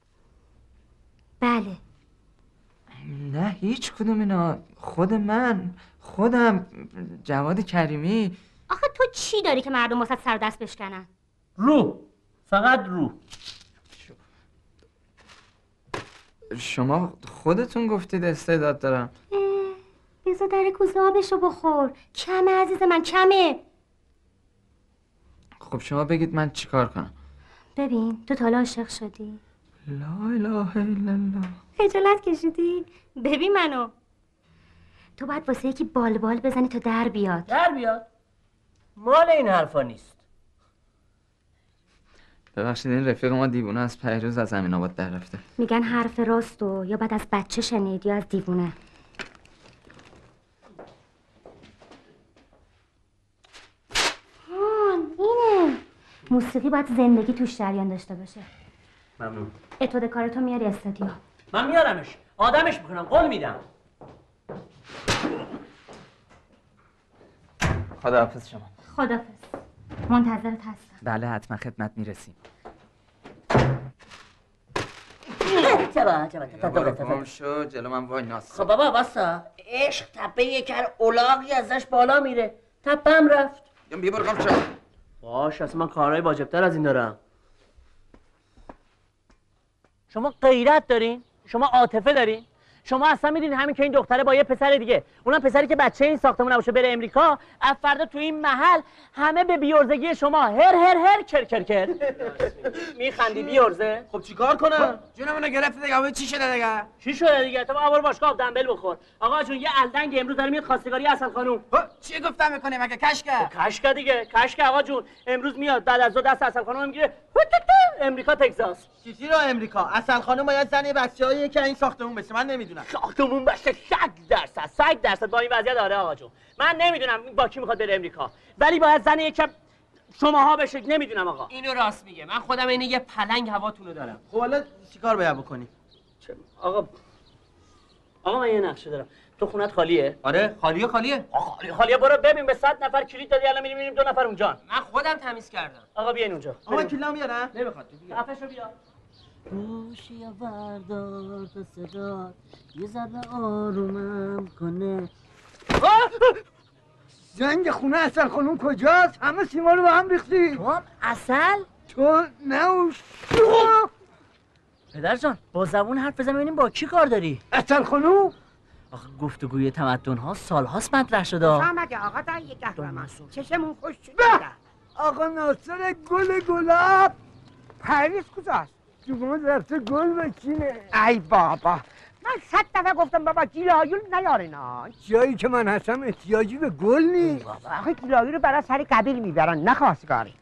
بله. نه هیچ کدوم اینا. خود من خودم جواد کریمی. آخه تو چی داری که مردم واسه سر دست بشکنن؟ رو فقط رو. شما خودتون گفتید استعداد دارم. بذار در کوزه آبشو بخور. کمه عزیز من کمه. خب شما بگید من چیکار کنم؟ ببین تو تا حالا عاشق شدی؟ لا اله الا الله. خجالت کشیدی؟ ببین منو. تو باید واسه یکی بال بال بزنی تا در بیاد. در بیاد؟ مال این حرفا نیست. ببخشید این رفیق ما دیوونه از پیروز از امین آباد در رفته. میگن حرف راستو یا بعد از بچه شنید یا از دیوونه. موسیقی باید زندگی توش جریان داشته باشه. ممنون. اتود کارتو میاری استودیو. من میارمش، آدمش میکنم، قول میدم. خداحافظ شما. خداحافظ. منتظرت هستم. بله حتما خدمت میرسیم. چرا چرا تا شو جلو من وای ناس. خب بابا واسا، عشق تپه یکر اولاغی ازش بالا میره. تپه هم رفت. یا بیا برو قم شو. باش اصلا من کارهای واجبتر از این دارم. شما غیرت دارین؟ شما عاطفه دارین؟ شما اصلا میدونین همین که این دختره با یه پسر دیگه، اونم پسری که بچه این ساختمون نباشه بره امریکا، از فردا تو این محل همه به بیورزگی شما هر هر هر کر کر کر. میخندی بیورزه؟ خب چیکار کنم؟ جونم منو گرفت دیگه. آقا چی شده دیگه؟ چی شده دیگه؟ تو برو باشگاه دنبل بخور. آقا جون یه الدنگ امروز داره میاد خواستگاری حسن خانوم. چی گفتم میکنه مگه کشکه؟ کشکه دیگه، کشکه آقا جون امروز میاد بعد از دو دست حسن خانوم میگیره امریکا تگزاس. چیزی رو امریکا؟ حسن خانم باید زن بچه‌ای که این ساختمون بشه. من نمیدونم. ساختمون بشه صد درصد صد درصد با این وضعیت آره آقا جون. من نمیدونم با کی میخواد بره امریکا، ولی باید زن یکم شماها بشه. نمیدونم آقا. اینو راست میگه. من خودم اینه یه پلنگ هواتونو دارم. خب حالا چیکار باید بکنی؟ آقا آقا من یه نقشه دارم. تو خونت خالیه؟ آره خالیه خالیه. آقا خالیه خالیه. برو ببین به صد نفر کلید دادی. الان میریم میریم دو نفر اونجا. من خودم تمیز کردم. آقا بیاین اونجا. آقا کلیدم بیارم؟ نمیخواد. کفشو بیار. گوشی بردار تا صدا یه ذره آرومم کنه. زنگ خونه اصل خانوم کجاست؟ همه سیما رو با هم ریختی. تو هم اصل؟ تو نه و شو. پدر جان با زبون حرف بزن ببینیم با کی کار داری؟ اصل خانوم؟ آخه گفتگوی تمدن ها سال هاست مطرح شده. فهمده آقا تا یک قهرمان. چشمون خوش شده. آقا ناصر گل گلاب. پرویز کجاست؟ جوان رفته گل بچینه. ای بابا من صد دفعه گفتم بابا گیلاگیل نیارنا. جایی که من هستم احتیاجی به گل نیست. بابا آخه گیلاگیل رو برای سر قبیل میبرن نه خواستگاری.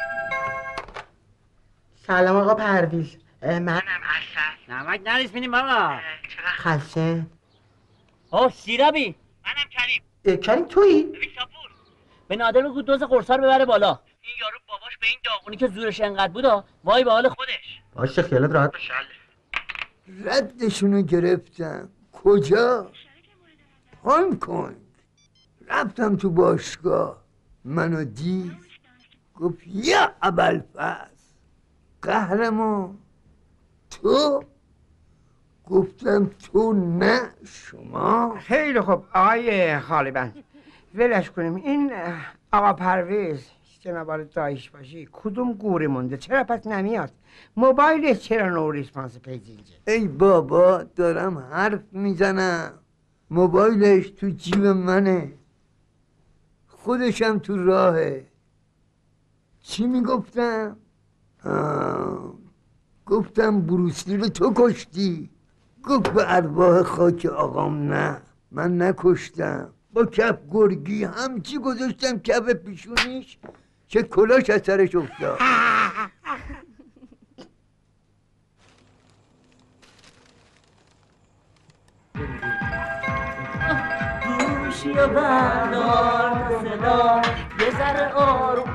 سلام آقا پرویز. منم اصل. نمک نریز بینیم بابا. خلصه. آه سیرابی. منم کریم. کریم تویی؟ ببین شاپور. به نادر بگو دوز قرصا رو ببره بالا. این یارو باباش به این داغونی اونی که زورش انقدر بود وای به حال خودش. باشه خیالت راحت باشه. ردشونو گرفتم. کجا؟ هنگ کنگ. رفتم تو باشگاه. منو دید گفت یا ابوالفضل قهرمان تو؟ گفتم تو نه شما. خیلی خوب آقای خالبند ولش کنیم. این آقا پرویز جناب آقای دایش باشی کدوم گوره مونده؟ چرا پس نمیاد؟ موبایلش چرا نو ریسپانس پیجینجه؟ ای بابا دارم حرف میزنم. موبایلش تو جیب منه. خودشم تو راهه. چی میگفتم؟ گفتم بروسلی رو تو کشتی. گفت به ارواح خاک آقام نه من نکشتم. با کف گرگی همچی گذاشتم کف پیشونیش که کلاش از سرش افتاد. گوشی و بردار صدا یه ذره آروم.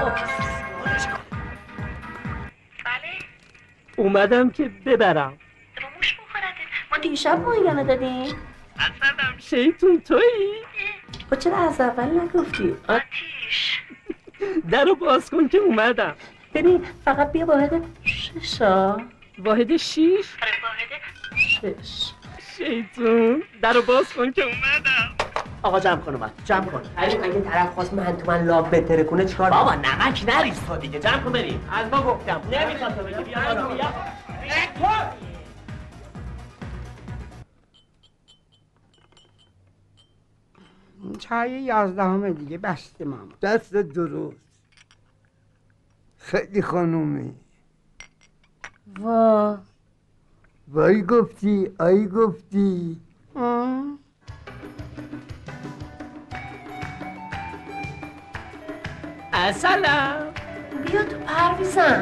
بله؟ اومدم که ببرم. با موش بخورده. ما دیشب مایگانه دادیم. اصلا شیطون تویی؟ با چرا از اول نگفتی؟ آتیش درو باز کن که اومدم. ببین فقط بیا واحد ششا. واحد شیش؟ آره واحد شش. شیطون درو باز کن که اومدم. آقا جمع کن اومد جمع کن. کریم اگه طرف خواست من تو من لاب بهتره کنه چیکار؟ بابا نمک نریز تو دیگه. جمع کن بریم. از ما گفتم نمیخواد تو بگی. بیا بالا بیا. چای یازدهم دیگه بسته ماما. دست درست. خیلی خانومی. وا وای گفتی آی گفتی. سلام. بیا تو پرویزم.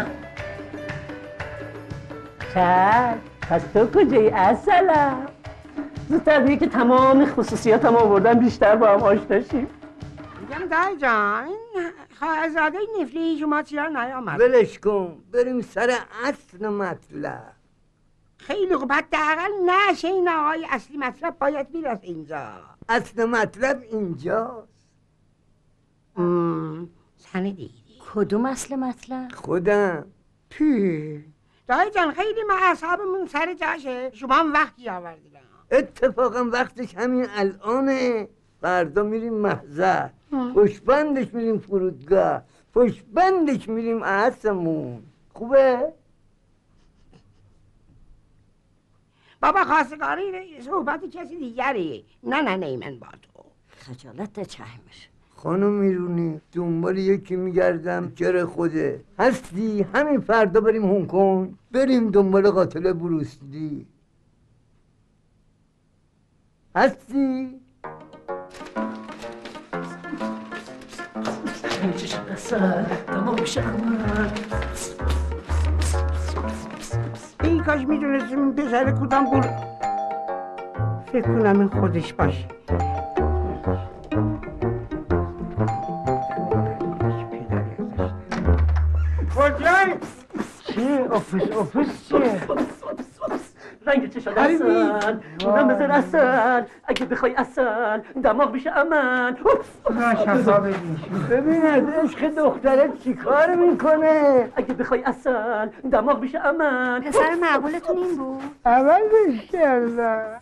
چشم پس تو کجایی اصلا؟ زودتر دیگه که تمام خصوصیات هم آوردن بیشتر با هم آشنا شیم. میگم دایی جان این خواهرزاده نفلی شما چرا نیامد؟ ولش کن بریم سر اصل مطلب. خیلی خوب حداقل نشه این آقای اصلی مطلب باید میرفت اینجا. اصل مطلب اینجاست. سندی کدوم اصل مطلب؟ خودم. پی دایی جان خیلی ما اعصابمون سر جاشه. شما هم وقتی آوردید. اتفاقا وقتش همین الانه. فردا میریم محضر، پشبندش میریم فرودگاه، پشبندش میریم احسمون. خوبه؟ بابا خواستگاری صحبت کسی دیگری. نه نه نه من با تو خجالت چهمش. خانم میرونی دنبال یکی میگردم جر خوده. هستی همین فردا بریم هنگ کنگ، بریم دنبال قاتل بروسلی. هستی؟ چشم اصل تمام میشه من. این کاش میدونستیم این پسر کدام گل فکر کنم این خودش باشه. کجایی؟ چیه؟ آفیس آفیس چیه؟ رنگ چشم اصل اونم بذار اصل اگه بخوای اصل دماغ میشه امن. شفا بدیش ببیند عشق دختره چی کار میکنه. اگه بخوای اصل دماغ میشه امن. پسر معقولتون این بود؟ اول بشترده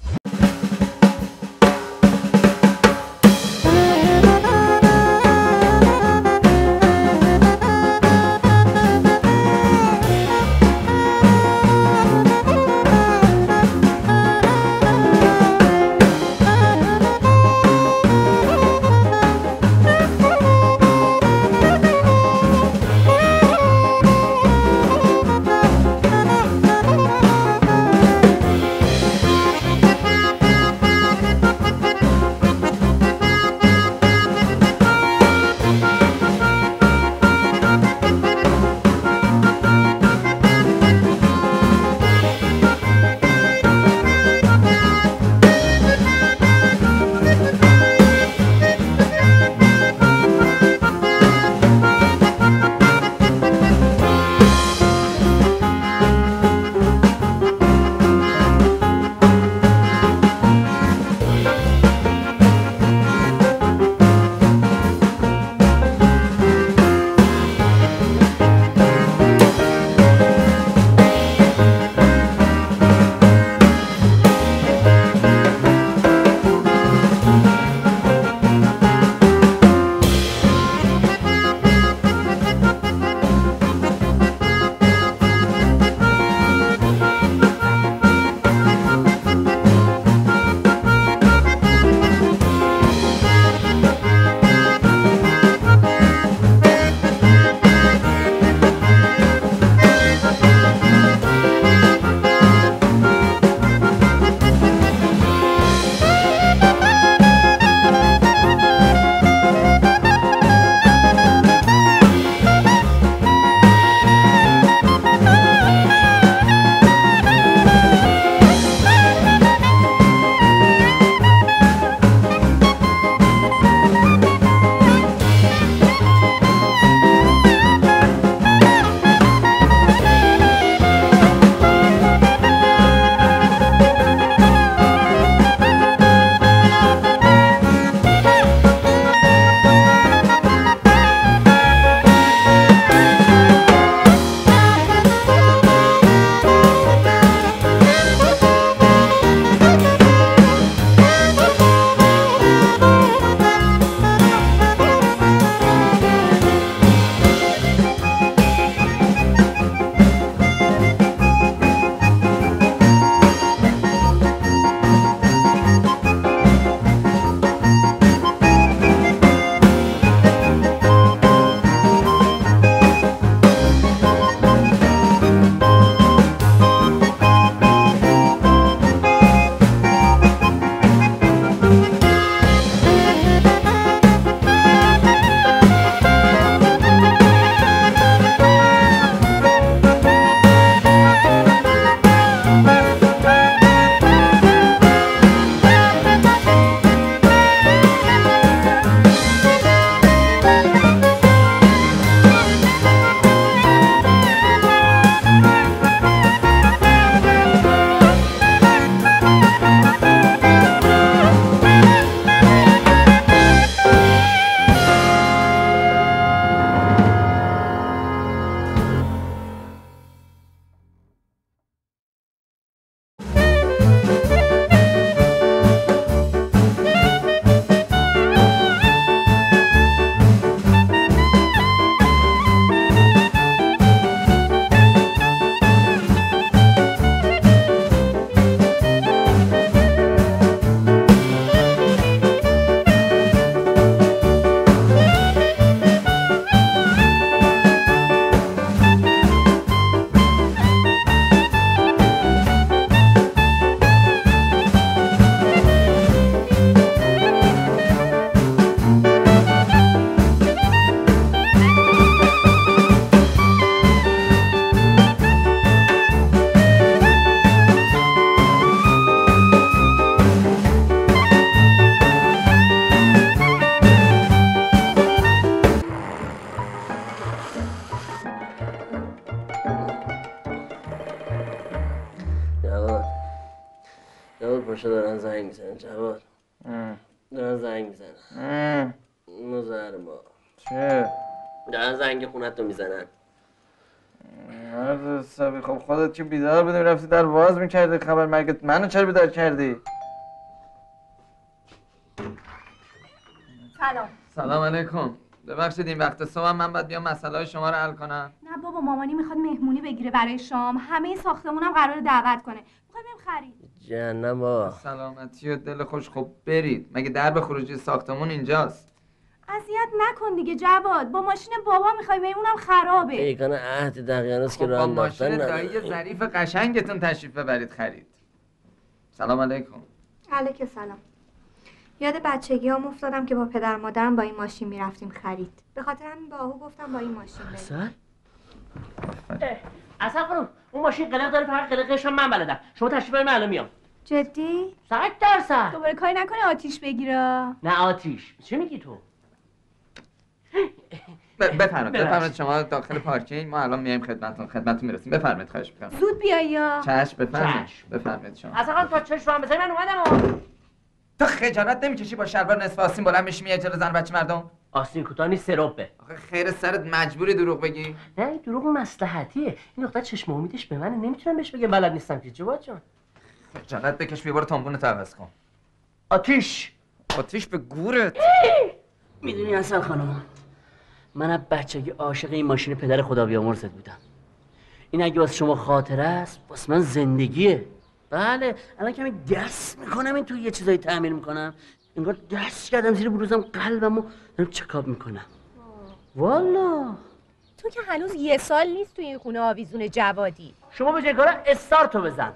بچه دارن زنگ میزنن جواد. دارن زنگ میزنن. نظر ما. چه؟ دارن زنگ خونت رو میزنن. مرد حسابی خب خودت که بیدار بودی رفتی در باز میکردی خبر مرگت منو چرا بیدار کردی؟ سلام. سلام علیکم. ببخشید این وقت صبح من باید بیام مسئله های شما رو حل کنم. نه بابا مامانی میخواد مهمونی بگیره برای شام. همه ساختمونم قرار دعوت کنه. میخواد بریم خرید. جهنم بابا. سلامتی و دل خوش خب برید. مگه درب خروجی ساختمون اینجاست؟ اذیت نکن دیگه جواد. با ماشین بابا میخوای بریم اونم خرابه. ایگان عهد دقیقاست که خب راه با انداختن ماشین نداره. دایی ظریف قشنگتون تشریف ببرید خرید. سلام علیکم. علیک سلام. یاد بچگی هم افتادم که با پدر مادرم با این ماشین میرفتیم خرید. به خاطر همین با آهو گفتم با این ماشین بریم. اصلا؟ اصلا خانم اون ماشین قلق داره، فقط قلقش هم من بلدم. شما تشریف بریم الان میام. جدی؟ صد درصد. دوباره کاری نکنه آتیش بگیره. نه آتیش. چی میگی تو؟ بفرمایید بفرمایید شما داخل پارکینگ ما الان میایم خدمتتون خدمتتون میرسیم. بفرمایید خواهش می‌کنم. زود بیای یا. چشم بفرمایید. چشم. بفرمایید شما. اصلا خانم تا چشم هم بزنی من اومدم. تو خجالت نمیکشی با شلوار نصف آستین بلند میشی میای جلو زن بچه مردم؟ آستین کوتاه نیست سرپه. آخه خیر سرت مجبوری دروغ بگی؟ نه این دروغ مصلحتیه. این دختر چشم امیدش به منه، نمیتونم بهش بگم بلد نیستم که جواد جان. خجالت بکش بیا برو تنبون تو عوض کن. آتیش آتیش به گورت. میدونی اصلا خانم من از بچگی عاشق این ماشین پدر خدا بیامرزت بودم. این اگه واسه شما خاطره است واسه من زندگیه. بله الان کمی دست میکنم این توی یه چیزایی تعمیر میکنم انگار دست کردم زیر بروزم قلبمو دارم چکاب میکنم. والا تو که هنوز یه سال نیست توی این خونه آویزون جوادی. شما به جای کارا استارتو بزن.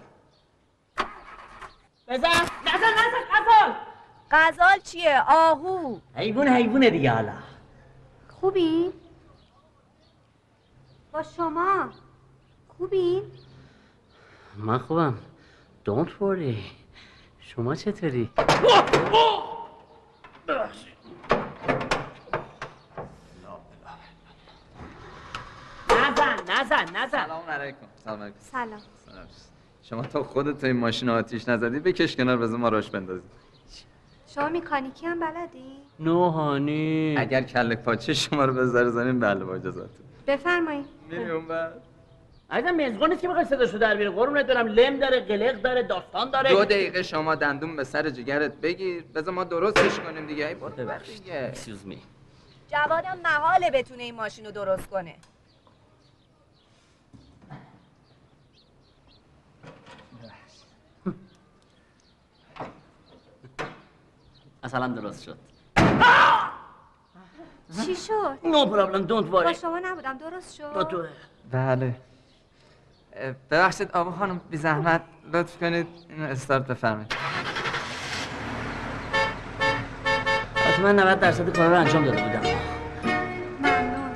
بزن نزن نزن غزال. غزال چیه؟ آهو. حیوان حیوانه دیگه. حالا خوبی؟ با شما خوبی؟ من خوبم. Don't worry. شما چطوری؟ نزن نزن نزن. سلام علیکم. سلام علیکم. سلام. شما تا خودت این ماشین آتیش نزدی بکش کنار بذار ما راش بندازیم. شما مکانیکی هم بلدی؟ نوهانی. اگر کله پاچه شما رو بذاره زمین بله با اجازهتون. بفرمایید. میری اون بعد. عزیزم مزگون نیست که بخوای صداشو در بیاره. قربونت دارم لم داره، قلق داره، داستان داره. دو دقیقه شما دندون به سر جگرت بگیر بذار ما درستش کنیم دیگه. ای بود ببخشید. Excuse me. جوادم محاله بتونه این ماشین رو درست کنه. اصلا درست شد. چی شد؟ No problem, don't با worry. شما نبودم درست شد؟ با توه. بله. اه، ببخشید آقا خانم بی زحمت لطف کنید اینو استارت بفرمایید. حتما نود درصد کار رو انجام داده بودم. ممنون.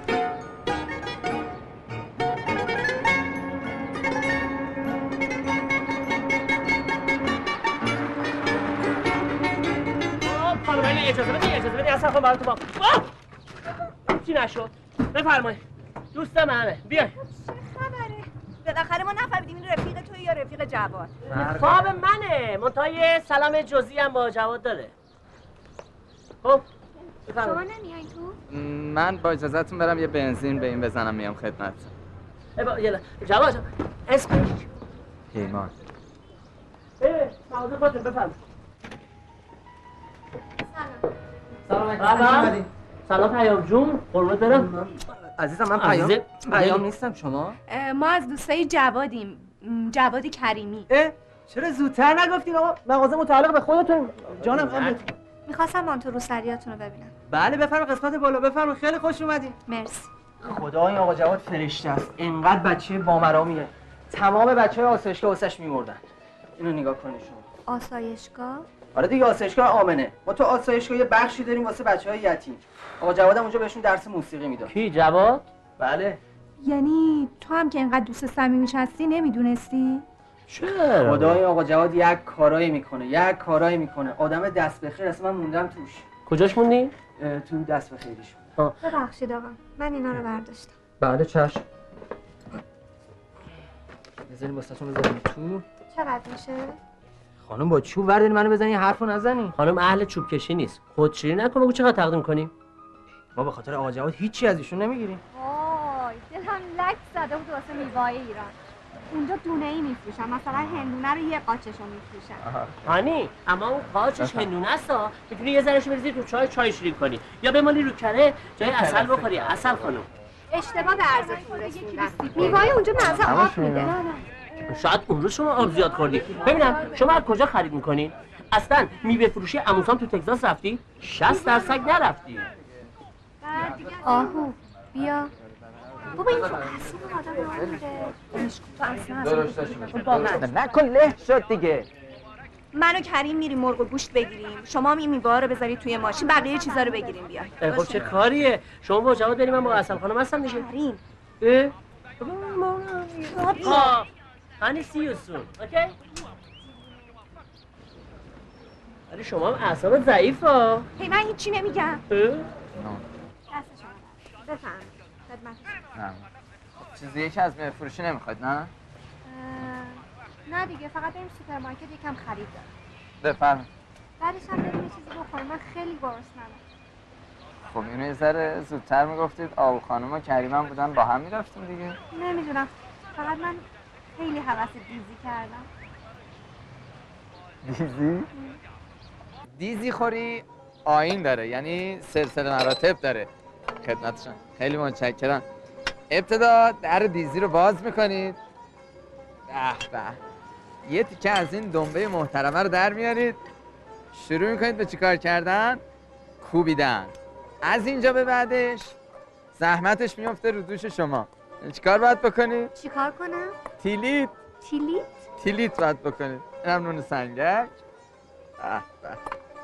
خب خانم این اجازه بدی اجازه بدی اصلا خب برای تو با چی نشد؟ بفرمایید. دوست منه بیای. بالاخره ما نفهمیدیم این رفیق توی یا رفیق جواد. خواب منه منتها یه سلام جزئی هم با جواد داره. خب شما نمیایین تو؟ من با اجازهتون برم یه بنزین به این بزنم میام خدمت. ابا یلا جواد جان اسمش پیمان. اه سعادت خودتون بفرمایید. سلام. سلام علیکم. سلام پیام جون قربونت برم. عزیزم من پیام پیام نیستم شما. ما از دوستای جوادیم. م، جواد کریمی. اه چرا زودتر نگفتین آقا؟ مغازه متعلق به خودتون. جانم امرت. میخواستم مانتو روسریاتون رو ببینم. بله بفرمایید قسمت بالا بفرمایید خیلی خوش اومدین. مرسی. خدا این آقا جواد فرشته است. اینقدر بچه بامرامیه. تمام بچه‌های آسایشگاه واسش میمردن. اینو نگاه کنید شما. آسایشگاه؟ آره دیگه آسایشگاه آمنه. ما تو آسایشگاه یه بخشی داریم واسه بچه‌های یتیم. آقا جواد هم اونجا بهشون درس موسیقی میداد. کی جواد؟ بله. یعنی تو هم که اینقدر دوست صمیمیش هستی نمیدونستی؟ چرا؟ خدای آقا جواد یک کارایی میکنه یک کارایی میکنه آدم دست بخیر اصلا من موندم توش. کجاش موندی؟ تو دست بخیریشون. ببخشید آقا من اینا رو برداشتم. بله چشم. بذاریم واسهتون بذاریم تو. چقدر میشه؟ خانم با چوب وردین منو بزنی حرفو نزنی. خانم اهل چوب کشی نیست. خودشیری نکن بگو چقدر تقدیم کنیم. ما به خاطر آقا جواد هیچی از ایشون نمیگیریم. وای دلم لک زده بود واسه میوه‌های ایران. اونجا دونه ای میفروشن، مثلا هندونه رو یه قاچشو میفروشن. هانی اما اون قاچش هندونه است ها، میتونی یه ذرهش بریزی تو چای چای شیرین کنی یا بمالی رو کره جای عسل بخوری. عسل خانم اشتباه به عرضتون رسوندن. میوه‌های اونجا مزه آب میده. شاید اون روز شما آب زیاد خوردی. ببینم شما از کجا خرید میکنین؟ اصلا میوه فروشی اموزان تو تگزاس رفتی؟ شصت درصد نرفتی. آهو بیا بابا این تو اصلا آدم رو میده مشکو تو اصلا نکن له شد دیگه. من و کریم میریم مرغ و گوشت بگیریم، شما هم این میوه رو بذارید توی ماشین، بقیه چیزا رو بگیریم بیاید. خب چه کاریه؟ شما با جواد بریم، من با اصل خانم هستم دیگه. کریم اه خب هنی سی یو سون اوکی. ولی شما هم اعصاب ضعیفه. هی من هیچی نمیگم. دست شما بفهم خدمت. نه چیزی یکی از میوه فروشی نمیخواید نه؟ نه دیگه فقط بریم سوپرمارکت یکم خرید دارم. بفرمایید. بعدش هم بریم یه چیزی بخوریم، من خیلی گرسنه‌ام. خب اینو یه ذره زودتر میگفتید آبو خانم و کریم هم بودن با هم میرفتیم دیگه. نمیدونم فقط من خیلی هوس دیزی کردم. دیزی؟ دیزی خوری آیین داره، یعنی سلسله مراتب داره. خدمتشون خیلی متشکرم. ابتدا در دیزی رو باز میکنید. به به یه تیکه از این دنبه محترمه رو در میارید، شروع میکنید به چیکار کردن؟ کوبیدن. از اینجا به بعدش زحمتش میفته رو دوش شما. چیکار باید بکنید؟ چیکار کنم؟ تیلیت تیلیت؟ تیلیت باید بکنید. اینم نون سنگک. به به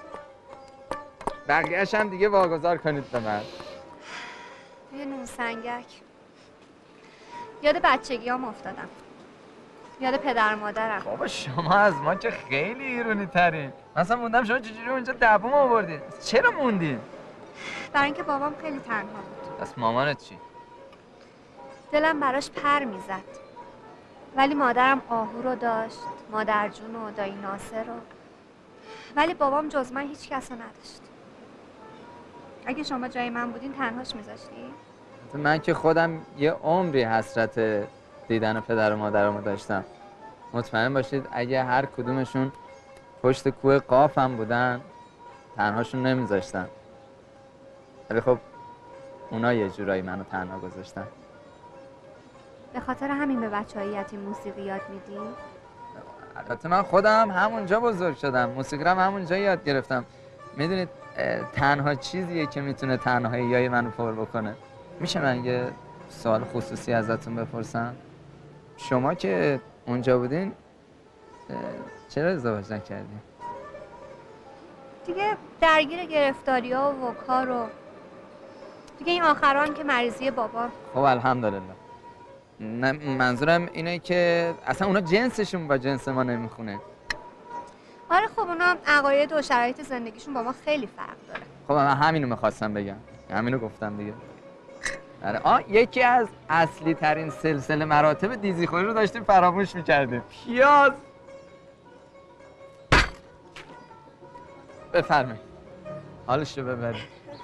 بقیه‌اش هم دیگه واگذار کنید به من. یه نون سنگک. یاد بچگیام افتادم. یاد پدر مادرم. بابا شما از ما که خیلی ایرونی ترین. مثلا موندم شما چجوری اونجا دووم آوردین؟ چرا موندین؟ برای اینکه بابام خیلی تنها بود. پس مامانت چی؟ دلم براش پر میزد. ولی مادرم آهو رو داشت، مادر جون و دایی ناصر رو. ولی بابام جز من هیچ کس رو نداشت. اگه شما جای من بودین تنهاش میذاشتی؟ من که خودم یه عمری حسرت دیدن پدر و مادرمو داشتم. مطمئن باشید اگه هر کدومشون پشت کوه قاف هم بودن تنهاشون نمیذاشتن. ولی خب اونا یه جورایی منو تنها گذاشتن. به خاطر همین به بچه‌های یتیم موسیقی یاد میدی؟ البته من خودم همونجا بزرگ شدم، موسیقی رو هم همونجا یاد گرفتم. میدونید تنها چیزیه که میتونه تنهاییای منو پر بکنه. میشه من یه سوال خصوصی ازتون بپرسم؟ شما که اونجا بودین چرا ازدواج نکردین؟ دیگه درگیر گرفتاری ها و کار و دیگه این آخران که مریضی بابا. خب الحمدلله. نه منظورم اینه که اصلا اونا جنسشون با جنس ما نمیخونه. آره خب اونا عقاید و شرایط زندگیشون با ما خیلی فرق داره. خب من همینو میخواستم بگم، همینو گفتم دیگه. آره آه یکی از اصلی ترین سلسله مراتب دیزی خوری رو داشتیم فراموش میکردیم. پیاز. بفرمایید حالش رو ببرید.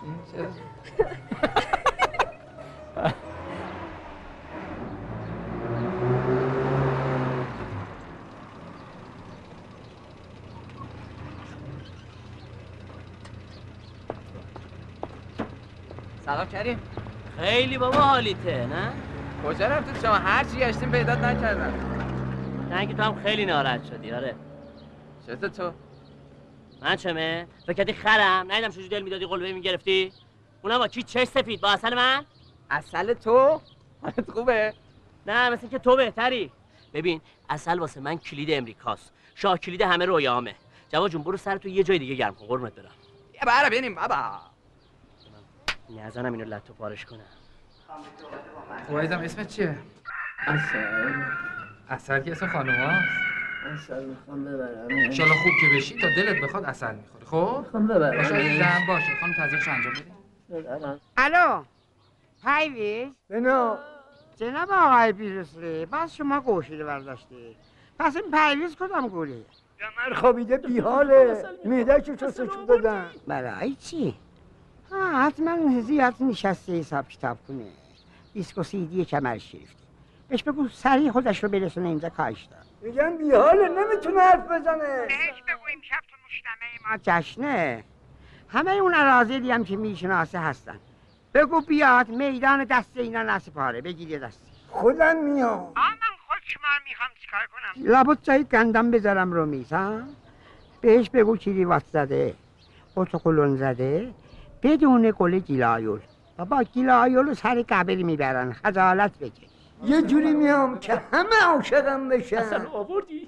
سلام کریم. خیلی بابا حالیته نه؟ کجا رفتید شما؟ هر چی گشتیم پیدات نکردم. نه اینکه تو هم خیلی ناراحت شدی. آره چطور تو؟ من چمه؟ فکر کردی خرم؟ نیدم چجوری دل میدادی قلبه میگرفتی؟ اونم با کی چش سفید؟ با عسل من؟ عسل تو؟ حالت خوبه؟ نه مثل که تو بهتری. ببین عسل واسه من کلید امریکاست، شاه کلید همه رویامه. جواد جون برو سرتو یه جای دیگه گرم کن قربونت برم. یه بره ببینیم بابا. نزنم اینو لطو پارش کنم. خب عزیزم اسمت چیه؟ عسل. عسل که اسم خانوم هاست؟ عسل میخوام ببرم. انشالله خوب که بشی تا دلت بخواد عسل میخوری. خب؟ میخوام ببرم. باشه عزیزم باشه. خانم تزریقشو انجام بدیم. الو پرویز؟ بنا جناب آقای پیروزلی، بس شما گوشیده برداشتی. پس این پرویز کدام گوری؟ من خوابیده بیحاله معده‌شو چستشو دادم. برای چی؟ ها حتما زیاد نشسته حساب کتاب کنه. دیسک و سیدی کمر شریفتی. بهش بگو سریع خودش رو برسونه اینجا کاش دار. میگم بیحاله نمیتونه حرف بزنه. بهش بگو این شب تو مجتمع ما جشنه. همه اون اراذلی هم که میشناسه هستن. بگو بیاد میدان دست اینا نسپاره بگیر دستی. خودم میام. آ من خود شما میخوام چیکار کنم؟ لابد جایی گندم بذارم رو میز ها. بهش بگو کیریوات زده. اتوقلون زده. بدون گل گیلایول. بابا گیلایول رو سر قبری میبرن خجالت بکش. یه جوری میام که همه عاشقم بشن. اصلا آوردی؟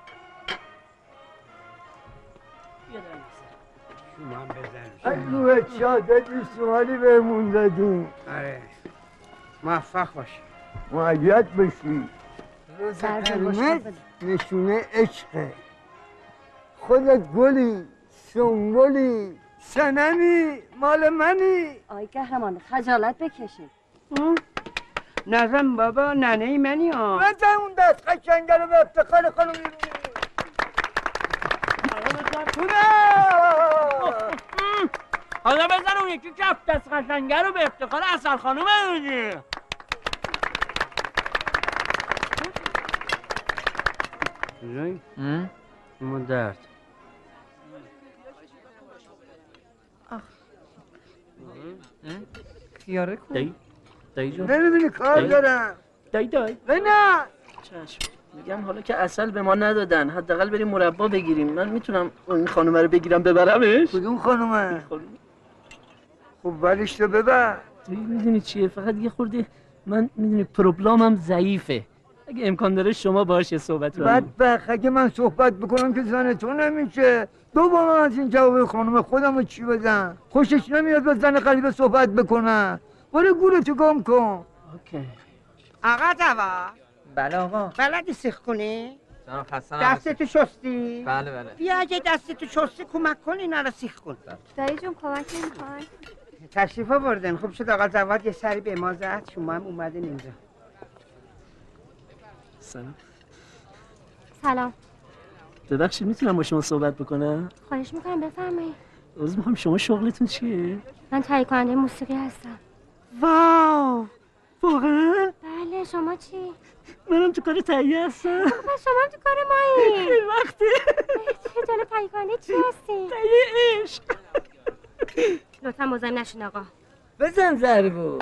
شما بزن. از روح شادت سوالی بهمون دادیم. آره موفق باشی. معیت باشی. روز قرمز نشونه عشقه. خودت گلی سنبولی سنمی مال منی. آی قهرمان خجالت بکشید. نظم بابا ننه منی ها. بزن اون دست قشنگه رو به افتخار خانم میرونی. حالا بزن اون یکی کف دست قشنگه رو به افتخار اصل خانوم میرونی. کجایی؟ اون درد خیاره کن. دایی دایی جون نمیبینی کار دارم. دایی دایی نه چشم. میگم حالا که اصل به ما ندادن حداقل بریم مربا بگیریم. من میتونم این خانومه رو بگیرم ببرمش. کدوم خانومه؟ خب ولیش تو ببر. میدونی چیه فقط یه خورده من میدونی پروبلمم ضعیفه. اگه امکان داره شما باهاش یه صحبت کنید. بدبخت اگه من صحبت بکنم که زن تو نمیشه. دو بار من از این جواب خانم خودم رو چی بدم؟ خوشش نمیاد با زن غریبه صحبت بکنم. برو گورتو گم کن. اوکی. آقا جواد. بله آقا. بلدی سیخ کنی؟ جناب خسته دستتو شستی؟ بله بله. بیا اگه دستتو شستی کمک کن اینا رو سیخ کن. دایی جون کمک نمی‌خوای؟ تشریف آوردن. خوب شد آقا جواد یه سری به ما زد شما هم اومدین اینجا. سلام. سلام. ببخشید میتونم با شما صحبت بکنم؟ خواهش میکنم بفرمایید. عذر میخوام شما شغلتون چیه؟ من تهیه کننده موسیقی هستم. واو! واقعا؟ بله شما چی؟ منم تو کار تهیه هستم. پس شما هم تو کار مایی. خیلی وقته. چه جالب تهیه کننده چی هستی؟ تهیه عشق. لطفا مزاحم نشین آقا. بزن ضربو.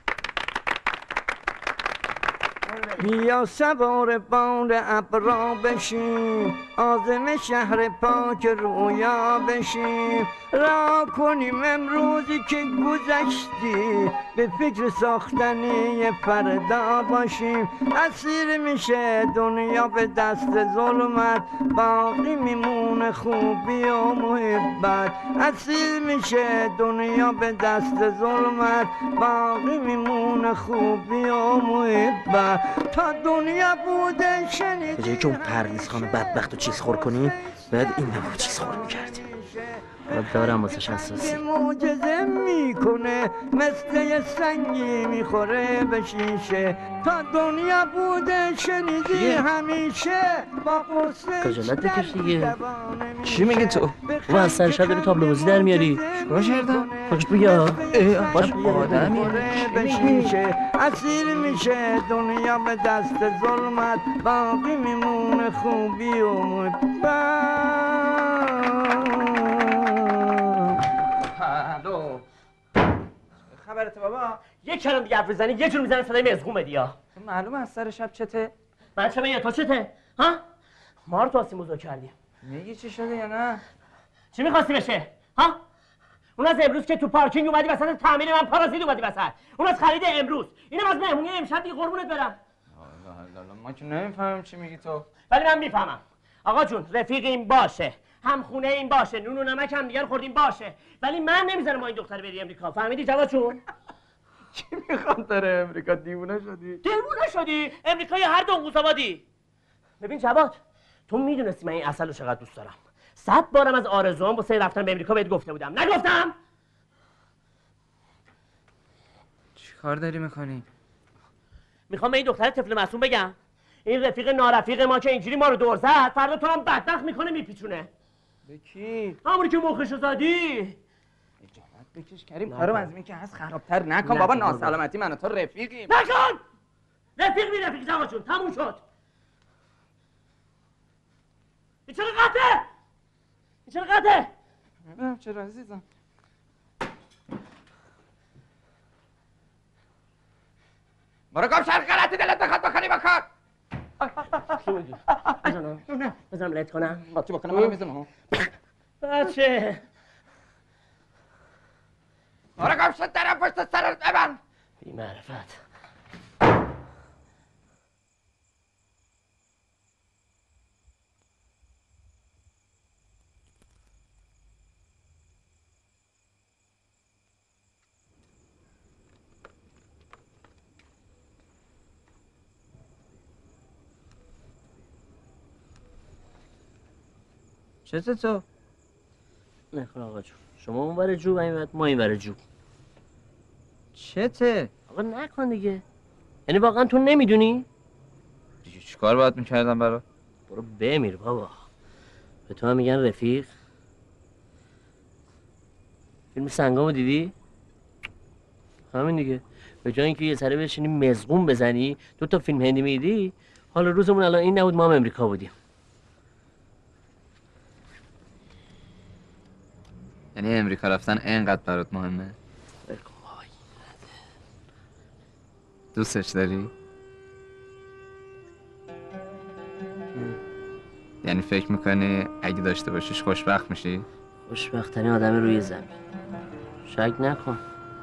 بیا سوار باد ابرا بشیم عازم شهر پاک رویا بشیم راه کنیم امروزی که گذشتی به فکر ساختن یه فردا باشیم اسیر میشه دنیا به دست ظلمت باقی میمونه خوبی و محبت اسیر میشه دنیا به دست ظلمت باقی میمونه خوبی و محبت تا دنیا بوده شنیدی به جایی که اون پرویز خانو بدبخت و چیز خور کنی باید این نبود چیز خور میکردی. باید دارم واسش حساسی. معجزه میکنه مثل یه سنگی میخوره به شیشه تا دنیا بوده شنیدی همیشه با قصه خجالت بکش دیگه. چی میگی تو؟ و از سر شب داری تابلو بازی در میاری. چیکار کردم؟ خوش بگه باش آدمی به شیشه اسیر میشه دنیا به دست ظلمت باقی میمونه خوبی و محبت. الو خبرت بابا؟ یک کلم دیگه حرف بزنی یه جور میزنه صدای مزغوم بدی ها. معلومه از سر شب چته؟ من چه میگم تو چته؟ ها؟ ما رو تو آسی موضوع کردیم. میگی چی شده یا نه؟ چی میخواستی بشه؟ ها؟ اون از امروز که تو پارکینگ اومدی وسط تعمیر من پارازیت اومدی وسط. اون از خرید امروز. اینم از مهمونی امشب دیگه قربونت برم. لا لا ما که نمیفهمیم چی میگی تو. ولی من میفهمم. آقا جون رفیقیم باشه. هم خونه این باشه. نون و نمک هم دیگر خوردیم باشه. ولی من نمیذارم ما این دختر بری امریکا. فهمیدی جواد جون؟ چی میخوام داره امریکا دیوونه شدی؟ دیوونه شدی؟ امریکا یا هر دنگوز آبادی. ببین جواد تو میدونستی من این عسل رو چقدر دوست دارم. صد بارم از آرزوام واسه رفتن به امریکا بهت گفته بودم. نگفتم؟ چی کار داری میکنی؟ میخوام به این دختر طفل معصوم بگم این رفیق نارفیق ما که اینجوری ما رو دور زد فردا تو هم بدبخت میکنه میپیچونه. به کی؟ همونی که مخشو زدی. اجالت بکش کریم، کارو از این که هست خرابتر نکن بابا. ناسلامتی من و تو رفیقیم. نکن رفیق بی رفیق جواد جون تموم شد. این چرا قطعه؟ این چرا قطعه؟ نمیدونم چرا عزیزم. برو گم شهر غلطی دلت بخواد بکنی بکن. چی میگی؟ بزنم بزنم لت کنم. با چی بکنم منو میزنم. بچه برو گم شد درم پشت سرت ببند. بی معرفت. چته تو؟ نکن آقا جون شما اون ور جو این ما این ور جو. چته؟ آقا نکن دیگه. یعنی واقعا تو نمیدونی؟ دیگه چیکار باید میکردم برا؟ برو بمیر بابا. به تو هم میگن رفیق. فیلم سنگامو دیدی؟ همین دیگه. به جای اینکه یه سره بشینی مزغوم بزنی دو تا فیلم هندی میدی. حالا روزمون الان این نبود ما هم امریکا بودیم. یعنی امریکا رفتن اینقدر برات مهمه؟ دوستش داری؟ یعنی فکر میکنی اگه داشته باشیش خوشبخت میشی؟ خوشبخت‌ترین آدم روی زمین. شک نکن.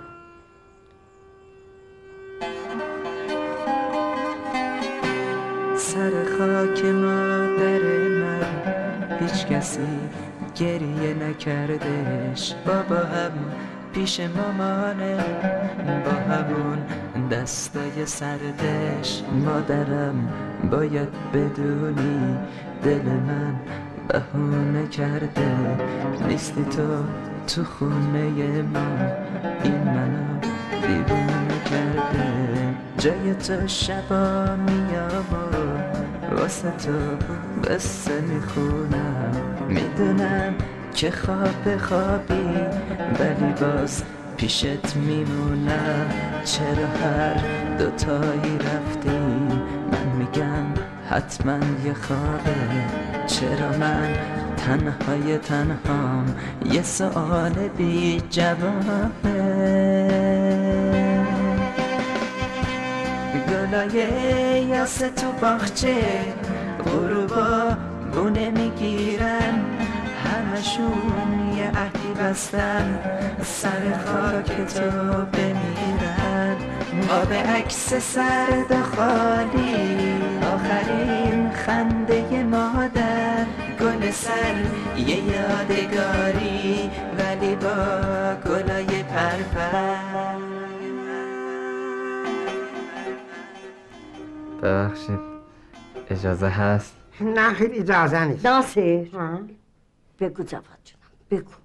سر خاک مادر من هیچ کسی گریه نکردش. بابا هم پیش مامانه با همون دستای سردش. مادرم باید بدونی دل من بهونه کرده. نیستی تو تو خونه ما این منو دیوونه کرده. جای تو شبا میام و واسه تو بسته میخونم. میدونم که خواب خوابی ولی باز پیشت میمونم. چرا هر دوتایی رفتیم من میگم حتما یه خوابه. چرا من تنهای تنهام یه سؤال بی جوابه. گلای یاسه تو باغچه غروبا بونه میگیرن. همشون یه عهدی بستن سر خاک تو بمیرن. ما به عکس سرد خالی آخرین خنده مادر. گل سر یه یادگاری ولی با گلای پرپر. ببخشید اجازه هست؟ نه خیلی اجازه نیست. ناصر بگو جواد جونم بگو.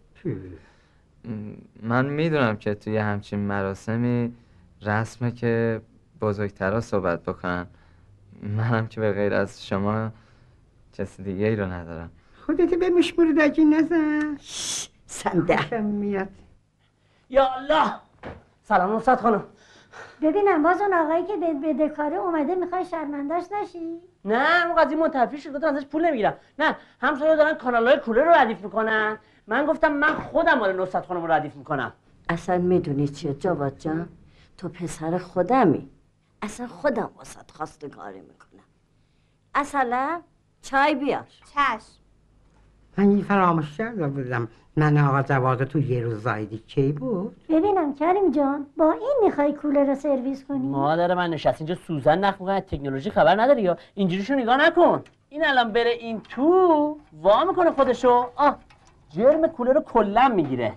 من میدونم که توی همچین مراسمی رسمه که بزرگترها صحبت بکنن. منم که به غیر از شما کسی دیگه ای رو ندارم. خودت به مشمور داجی نزن. سنده میاد. یا الله. سلام نصرت خانم. ببینم باز اون آقایی که به بدهکاره اومده میخوای شرمنده‌اش نشی؟ نه اون قضیه منتفی شد گفتم ازش پول نمیگیرم. نه همسایه‌ها دارن کانال‌های کولر رو ردیف میکنن. من گفتم من خودم مال نصرت خانم رو ردیف میکنم. اصلا میدونی چیه جواد جان؟ تو پسر خودمی. اصلا خودم واسط خواستگاری میکنم. اصلا چای بیار. چشم. من این فراموش کرده بودم. من آقا جواد تو یه روز زایدی کی بود؟ ببینم کریم جان با این میخوای کولر رو سرویس کنی؟ مادر من نشست اینجا سوزن نخ میکنه تکنولوژی خبر نداری یا اینجوریشو نگاه نکن. این الان بره این تو وا میکنه خودشو. آه جرم کولر رو کلا میگیره.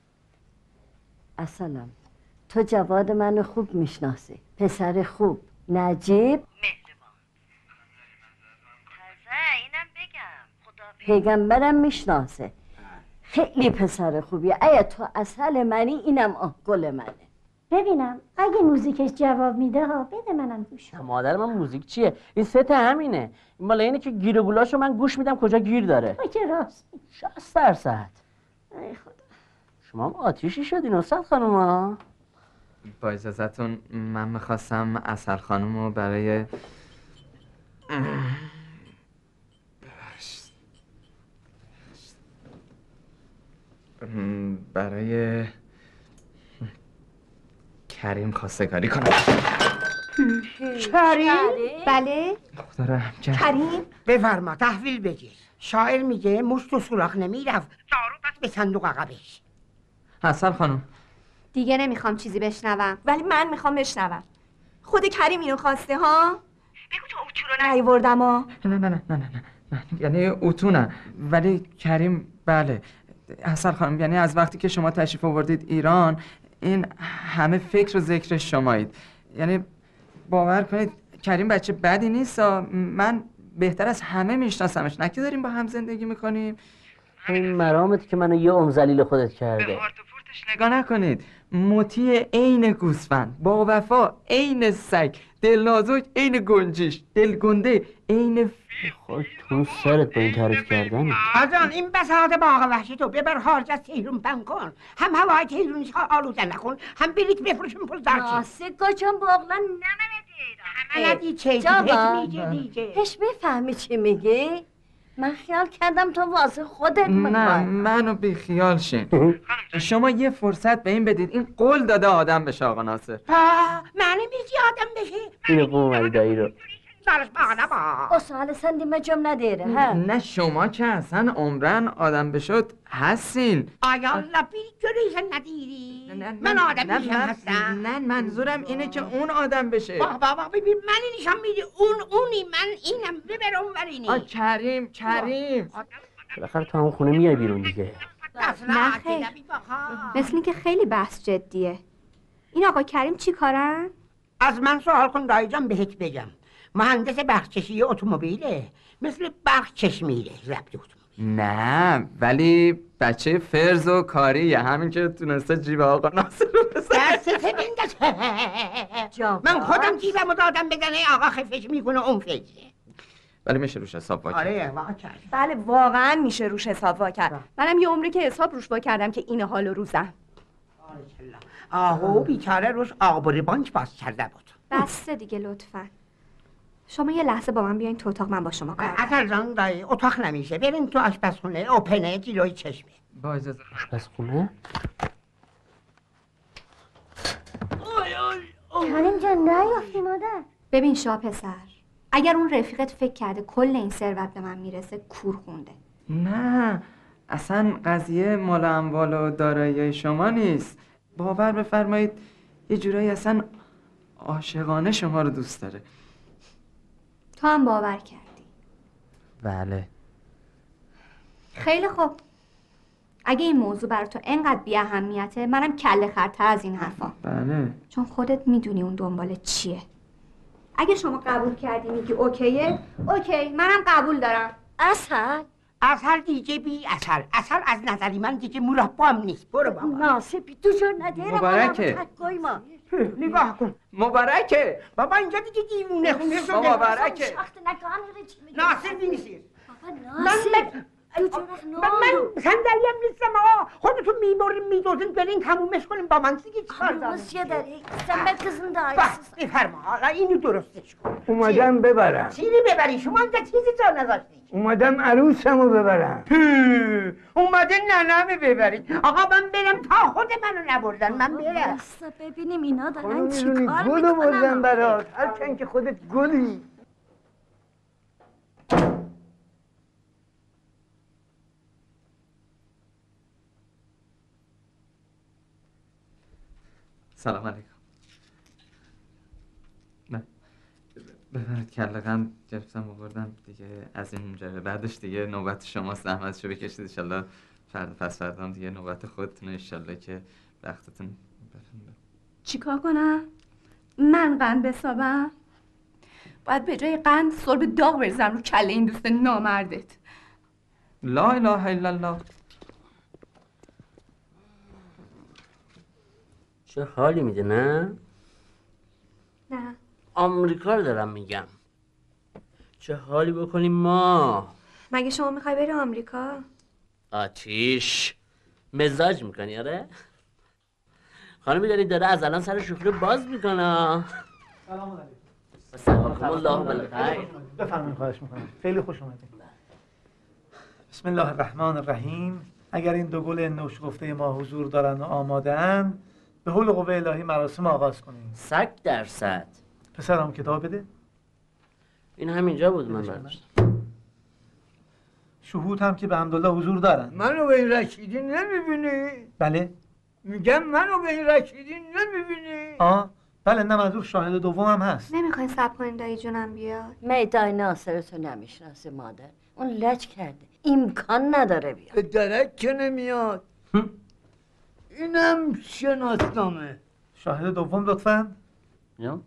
اصلا تو جواد منو خوب میشناسی. پسر خوب نجیب پیغمبرم میشناسه. خیلی پسر خوبیه. اگه تو اصل منی اینم آه گل منه. ببینم اگه موزیکش جواب میده ها بده منم گوش کنم. مادر من موزیک چیه؟ این ست همینه. این مال اینه که گیر و گولاشو من گوش میدم کجا گیر داره. تو که راست شصت درصد. ای خدا. شما هم آتیشی شدین استاد خانم ها؟ با اجازتون من میخواستم عسل خانم رو برای برای کریم خواستگاری کنم. کریم؟ بله؟ دخترم کریم؟ بفرما تحویل بگیر. شاعر میگه مشت و سوراخ نمیرفت، دارو بس به صندوق عقبش. عسل خانم دیگه نمیخوام چیزی بشنوم. ولی من میخوام بشنوم. خود کریم اینو خواسته ها؟ بگو تو اوتو رو نیوردم ها. نه نه نه نه نه نه یعنی اوتو نه، ولی کریم بله. عسل خانم یعنی از وقتی که شما تشریف آوردید ایران این همه فکر و ذکر شمایید. یعنی باور کنید کریم بچه بدی نیست، من بهتر از همه میشناسمش. نه که داریم با هم زندگی میکنیم. این مرامت که منو یه عمر ذلیل خودت کرده. نگاه نکنید، مطیع عین گوسفند، با وفا عین سگ، دل نازک عین گنجیش، دل گنده عین خود تو سرت با این تعریف کردن. آجان این بساط باغ وحشی تو ببر خارج از تهرون بند کن. هم هوای تهرونی آلوده نکن، هم بلیت بفروشم پول دارچی. ناسه کچم باغلا نمندید. همه چه جاوا میگه دیگه. هش بفهمی چی میگی؟ من خیال کردم تو واسه خودت میخوای. نه منو بی خیال شین. شما یه فرصت به این بدید، این قول داده آدم بشه آقا ناصر. من نمیگی آدم بشه. اینو قومری دایی رو سالش باقا با اصلا سندی مجم نداره ها. نه شما که اصلا عمرن آدم بشد هستین. آیا لپی جوریشن ندیری؟ من آدم میشم هستم. نه منظورم اینه که اون آدم بشه. بابا بابا ببین من نشان میدی اون اونی من اینم ببر اون ورینی. آ کریم کریم بالاخره تو همون خونه میای بیرون دیگه. نه خیر، مثل اینکه خیلی بحث جدیه. این آقا کریم چی کارن؟ از من سوال کن دایی جان بهت بگم. مهندس برقچشی اتومبیله، مثل برق چشمیره ضبط اتومبیل. نه ولی بچه فرز و کاریه، همین که تونسته جیب آقا ناصر رو بزنه. دستت بندازه. من خودم جیبمو دادم بزنه آقا خفش میکنه اون فکره. ولی میشه روش حساب وا کرد. آره واقعا کرد. بله واقعا میشه روش حساب وا کرد. منم یه عمری که حساب روش وا کردم که این حال و روزم. آهو بیچاره روش آبوری بانک باز کرده بود. بسته دیگه لطفا. شما یه لحظه با من بیاین تو اتاق، من با شما کار دارم. اصل جان دایی اتاق نمیشه، برین تو آشپزخونه اوپنه جلوی چشمه. با اجازه. آشپزخونه؟ کریم جان نیافتی مادر. ببین شاه پسر، اگر اون رفیقت فکر کرده کل این ثروت به من میرسه کور خونده. نه اصلا قضیه مال اموال و دارایی شما نیست. باور بفرمایید یه جورایی اصلا عاشقانه شما رو دوست داره. تو هم باور کردی؟ بله. خیلی خوب. اگه این موضوع برای تو انقدر بی اهمیته، منم کله خرتر از این حرفا. بله. چون خودت میدونی اون دنبال چیه. اگه شما قبول کردی میگی اوکیه، اوکی منم قبول دارم. اصل اصل دیگه بی اصل اصل از نظری من دیگه مربا هم نیست. برو بابا. ناسپی تو جور نداره. مبارکه. ما نگاه کن. مبارکه. بابا اینجا دیگه دیوونه خونه شده. مبارکه. ناصر بینیسیر. بابا ناصر من صندلیم نیستم آقا. خودتون میبرین میدوزین برین تمومش کنیم با من دیگه چیکار دارم. روسیه داری. سمت کزن داری. بفرما حالا اینو درستش کن. اومدم ببرم. چیزی ببری شما اینجا چیزی جا نذاشتی. اومدم عروسمو ببرم. اومده ننمه ببرید. آقا من برم تا خود منو نبردن من برم. بسته ببینیم اینا دارن چی میدونی کار گلو بردم میکنن. برات. هرچند که خودت گلی. سلام علیکم. نه ببرید کلقم گرفتم آوردم دیگه. از این اونجا بعدش دیگه نوبت شما زحمتشو بکشید. انشالله فردا پس فردام دیگه نوبت خودتونه. انشالله که بختتون بفرمایید. چیکار کنم؟ من قند بسابم؟ باید به جای قند سرب داغ بریزم رو کله این دوست نامردت. لا اله الا الله. چه حالی میده نه؟ نه آمریکا رو دارم میگم. چه حالی بکنیم ما؟ مگه شما میخوای بری آمریکا؟ آتیش مزاج میکنی آره؟ خانمی داری داره از الان سر شوخی رو باز میکنه. سلام علیکم. سلام الله بالخیر. بفرمایید خواهش میکنم. خیلی خوش اومدید. بسم الله الرحمن الرحیم. اگر این دو گل نوشگفته ما حضور دارن و آماده‌اند به حول قوه الهی مراسم آغاز کنیم. صد درصد. پسرم کتاب بده. این همینجا بود من برداشتم. شهود هم که به حمدالله حضور دارن. منو به این رشیدی نمیبینی؟ بله. میگم منو به این رشیدی نمیبینی؟ آه بله نه منظور شاهد دوم هم هست. نمیخواین صبر کنین دایی جونم بیاد؟ میدای ناصرتو نمیشناسه مادر. اون لج کرده. امکان نداره بیاد. به درک که نمیاد. اینم شناسنامه. شاهد دوم لطفاً. یا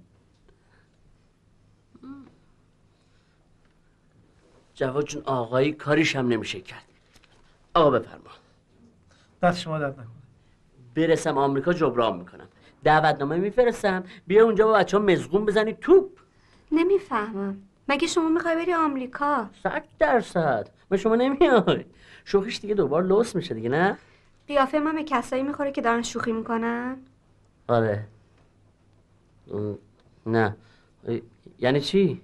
جواد جون آقایی کاریش هم نمیشه کرد. آقا بفرما. دست شما درد نکنه. برسم آمریکا جبران میکنم. دعوتنامه میفرستم بیا اونجا با بچه‌ها مزغون بزنی توپ. نمیفهمم. مگه شما میخوای بری آمریکا؟ صد درصد. به شما نمیای. شوخیش دیگه دوبار لوس میشه دیگه نه؟ قیافه من به کسایی میخوره که دارن شوخی میکنن؟ آره. نه. یعنی چی؟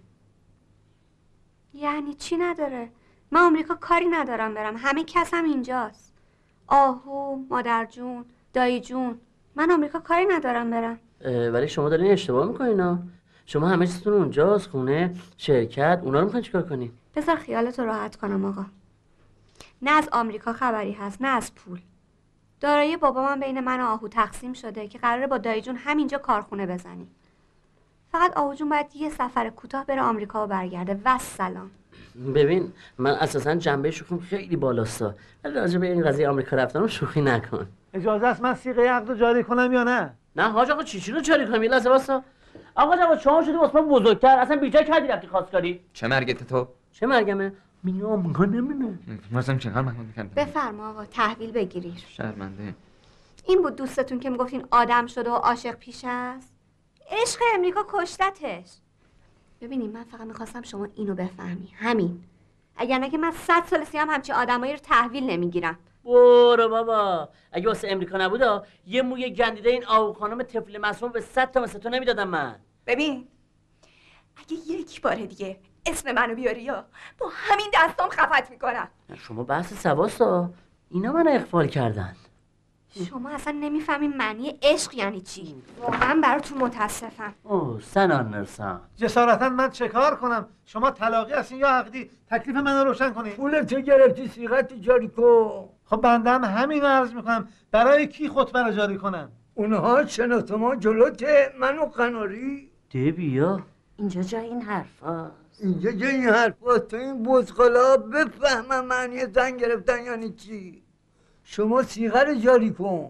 یعنی چی نداره؟ من آمریکا کاری ندارم برم. همه کسم اینجاست. آهو، مادر جون، دایی جون. من آمریکا کاری ندارم برم. ولی شما دارین اشتباه میکنین ها. شما همه چیزتون اونجاست، خونه، شرکت، اونا رو میخواین چیکار کنین؟ بذار خیالتو راحت کنم آقا. نه از آمریکا خبری هست نه از پول. دارایی بابامم بین من و آهو تقسیم شده که قراره با دایی جون همینجا کارخونه بزنیم. فقط آهو جون باید یه سفر کوتاه بره آمریکا و برگرده. و سلام. ببین من اساسا جنبه شوخیم خیلی بالاستا. ولی راجع به این قضیه آمریکا رفتنم شوخی نکن. اجازه است من صیغه عقد رو جاری کنم یا نه؟ نه حاج آقا چی چی رو جاری کنم؟ یه لحظه واسه. آقا جواد شما شدی واسه من بزرگتر. اصلا بیجا کردی رفتی خواستگاری. چه مرگت تو؟ چه مرگمه؟ میام میگم نمیدونم. مثلا چه کار محمود کردم؟ بفرما آقا تحویل بگیرید. شرمنده. این بود دوستتون که میگفتین آدم شده و عاشق پیش است. عشق امریکا کشتتش. ببینید من فقط میخواستم شما اینو بفهمی. همین. اگر نه که من صد سال سیام همچی آدمایی رو تحویل نمیگیرم. برو بابا. اگه واسه امریکا نبودا یه موی گندیده این آهو خانم طفل معصوم به صد تا مثل تو نمیدادم من. ببین اگه یک بار دیگه اسم منو بیاری یا با همین دستام خفت میکنم. شما بحث سواستا اینا من اغفال کردن. شما اصلا نمیفهمین معنی عشق یعنی چی. واقعا براتون متاسفم. اوه سنان نرسم. جسارتا من چه کار کنم؟ شما طلاقی هستین یا عقدی؟ تکلیف منو روشن کنین. پولتو گرفتی صیغت جاری کن. خب بنده هم همین رو عرض میکنم. برای کی خطبه رو جاری کنم؟ اونها شناسما جلوته منو قناری. ده بیا. اینجا جای این حرف هاست. اینجا جای این حرف هاست. تو این بزغلا بفهمم معنی زن گرفتن یعنی چی. شما صیغه رو جاری کن.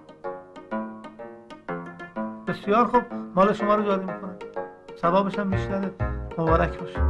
بسیار خوب مال شما رو جاری میکنم. ثوابش هم بیشتره. مبارک باشه.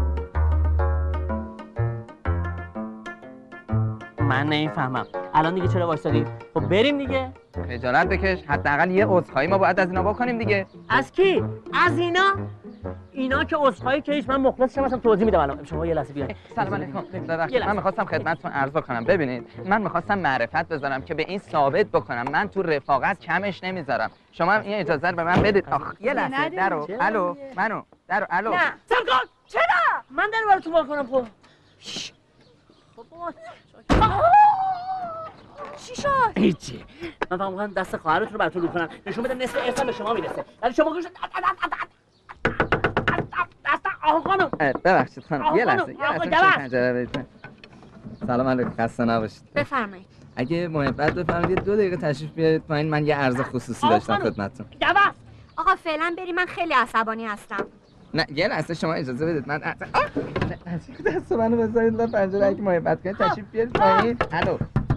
من نمیفهمم. الان دیگه چرا وایسادی؟ خب بریم دیگه. خجالت بکش. حداقل یه عذرخواهی ما باید از اینا بکنیم دیگه. از کی؟ از اینا؟ اینا که عذرخواهی کیش من مخلص شما توضیح میدم الان. شما یه لحظه بیاین. سلام علیکم. ببخشید من می‌خواستم خدمتتون عرض کنم. ببینید من می‌خواستم معرفت بذارم که به این ثابت بکنم من تو رفاقت کمش نمیذارم. شما هم این اجازه رو به من بدید. آخ یه لحظه درو. الو منو. درو الو. نه. صبر کن. چرا؟ من درو براتون وا کنم خب. چی شد؟ هیچی. من فقط می‌خوام دست خواهرتون رو براتون رو کنم. نشون بدم نصف ارثم به شما میرسه. ولی شما گوش دست آقا خانم. ببخشید خانم یه لحظه. یه لحظه پنجره بزنید. سلام علیکم. خسته نباشید. بفرمایید. اگه محبت بفرمایید دو دقیقه تشریف بیارید پایین. من یه عرض خصوصی داشتم خدمتتون. جواب. آقا فعلا بری من خیلی عصبانی هستم. نه یه لحظه شما اجازه بدید من دست منو بذارید لا پنجره اگه محبت کنید تشریف بیارید پایین. الو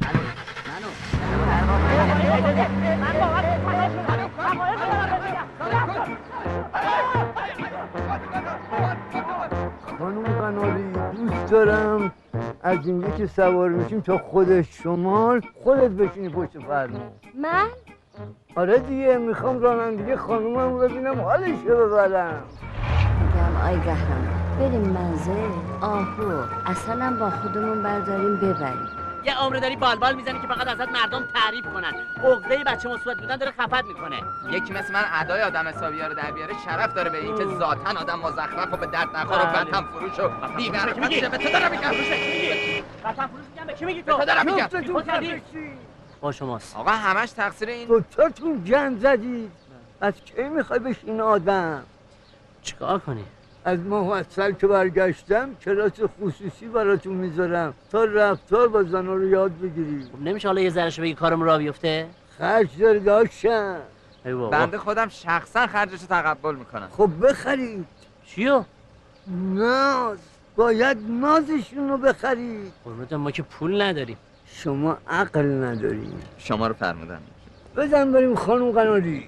خانم قناری دوست دارم از اینجا که سوار میشیم تا خود شمال خودت بشینی پشت فرمون. من؟ آره دیگه میخوام رانندگی خانومم ببینم حالش رو ببرم. میگم آی قهرمان بریم منزل آهو اصلا با خودمون برداریم ببریم. یه عمر داری بالبال میزنی که فقط ازت مردم تعریف کنن. عقده بچه مثبت بودن داره خفت میکنه. یکی مثل من ادای آدم حسابی‌ها رو در بیاره شرف داره به این که ذاتاً آدم مزخرف و به درد نخور و وطن فروش و بی‌معرفت میشه. به تو دارم میگم. وطن فروش میگم به کی میگی تو؟ به تو دارم میگم. خود کردی؟ با شماست. آقا همش تقصیر این دوتاتون جن زدید. از کی میخوای بشین آدم؟ چیکار کنی؟ از ماه اصل که برگشتم کلاس خصوصی براتون میذارم تا رفتار با زنا رو یاد بگیری. خب نمیشه حالا یه ذرهشو بگی کارم را بیفته؟ خرج داره داشتم. بنده خودم شخصا خرجشو تقبل میکنم. خب بخرید. چیو؟ ناز. باید نازشون رو بخرید. قربونت ما که پول نداریم. شما عقل نداریم. شما رو فرمودن. بزن بریم خانم قناری.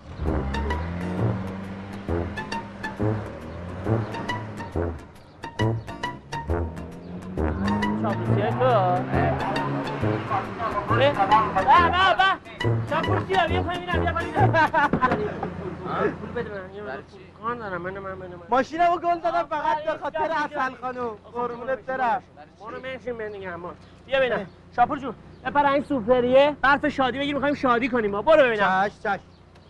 چاپلوسیه تو؟ به به به چاپلوسیه بیا پایین بیا پایین پول بده من کار دارم من من من ماشینمو گل دادم فقط به خاطر اصل خانم. قربونت برم. برو منشین من دیگه اما بیا ببینم شاپور جون بپر این سوپریه برف شادی بگیر میخوایم شادی کنیم ما برو ببینم. چش چش.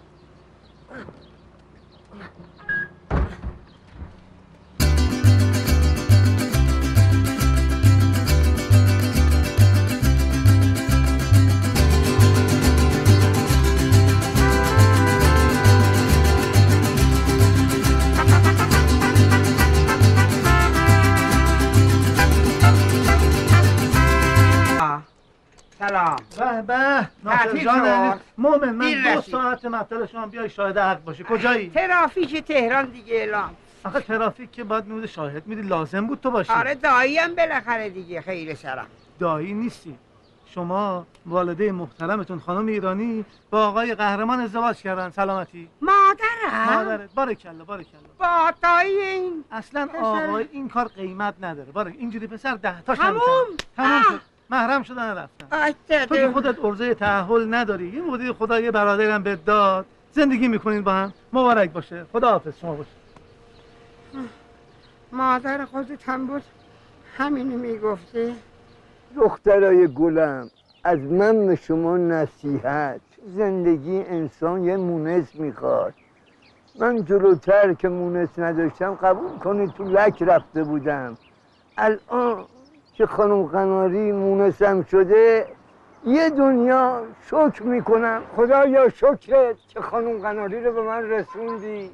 سلام. به به ناصر جان مومن من دو ساعت مطلب شما بیای شاهد حق باشه. کجایی؟ ترافیک تهران دیگه اعلام. آخه ترافیک که باید میبوده شاهد میدی لازم بود تو باشی. آره داییم بالاخره دیگه خیلی سرم. دایی نیستی. شما والده محترمتون خانم ایرانی با آقای قهرمان ازدواج کردن. سلامتی. مادرم؟ مادرت. بارکالله بارکالله. با دایی این اصلا آقای این کار قیمت نداره. بارک اینجوری پسر ده تاش تموم تموم شد. محرم شدن رفتن. تو که خودت عرضه تأهل نداری. یه بودی خدا یه برادرم به داد. زندگی میکنین با هم. مبارک باشه. خداحافظ شما باشه. مادر خودت هم بود همینو میگفتی؟ دخترای گلم از من به شما نصیحت. زندگی انسان یه مونس میخواد. من جلوتر که مونس نداشتم قبول کنید تو لک رفته بودم. الان که خانم قناری مونسم شده یه دنیا شکر میکنم. خدایا شکرت که خانم قناری رو به من رسوندی.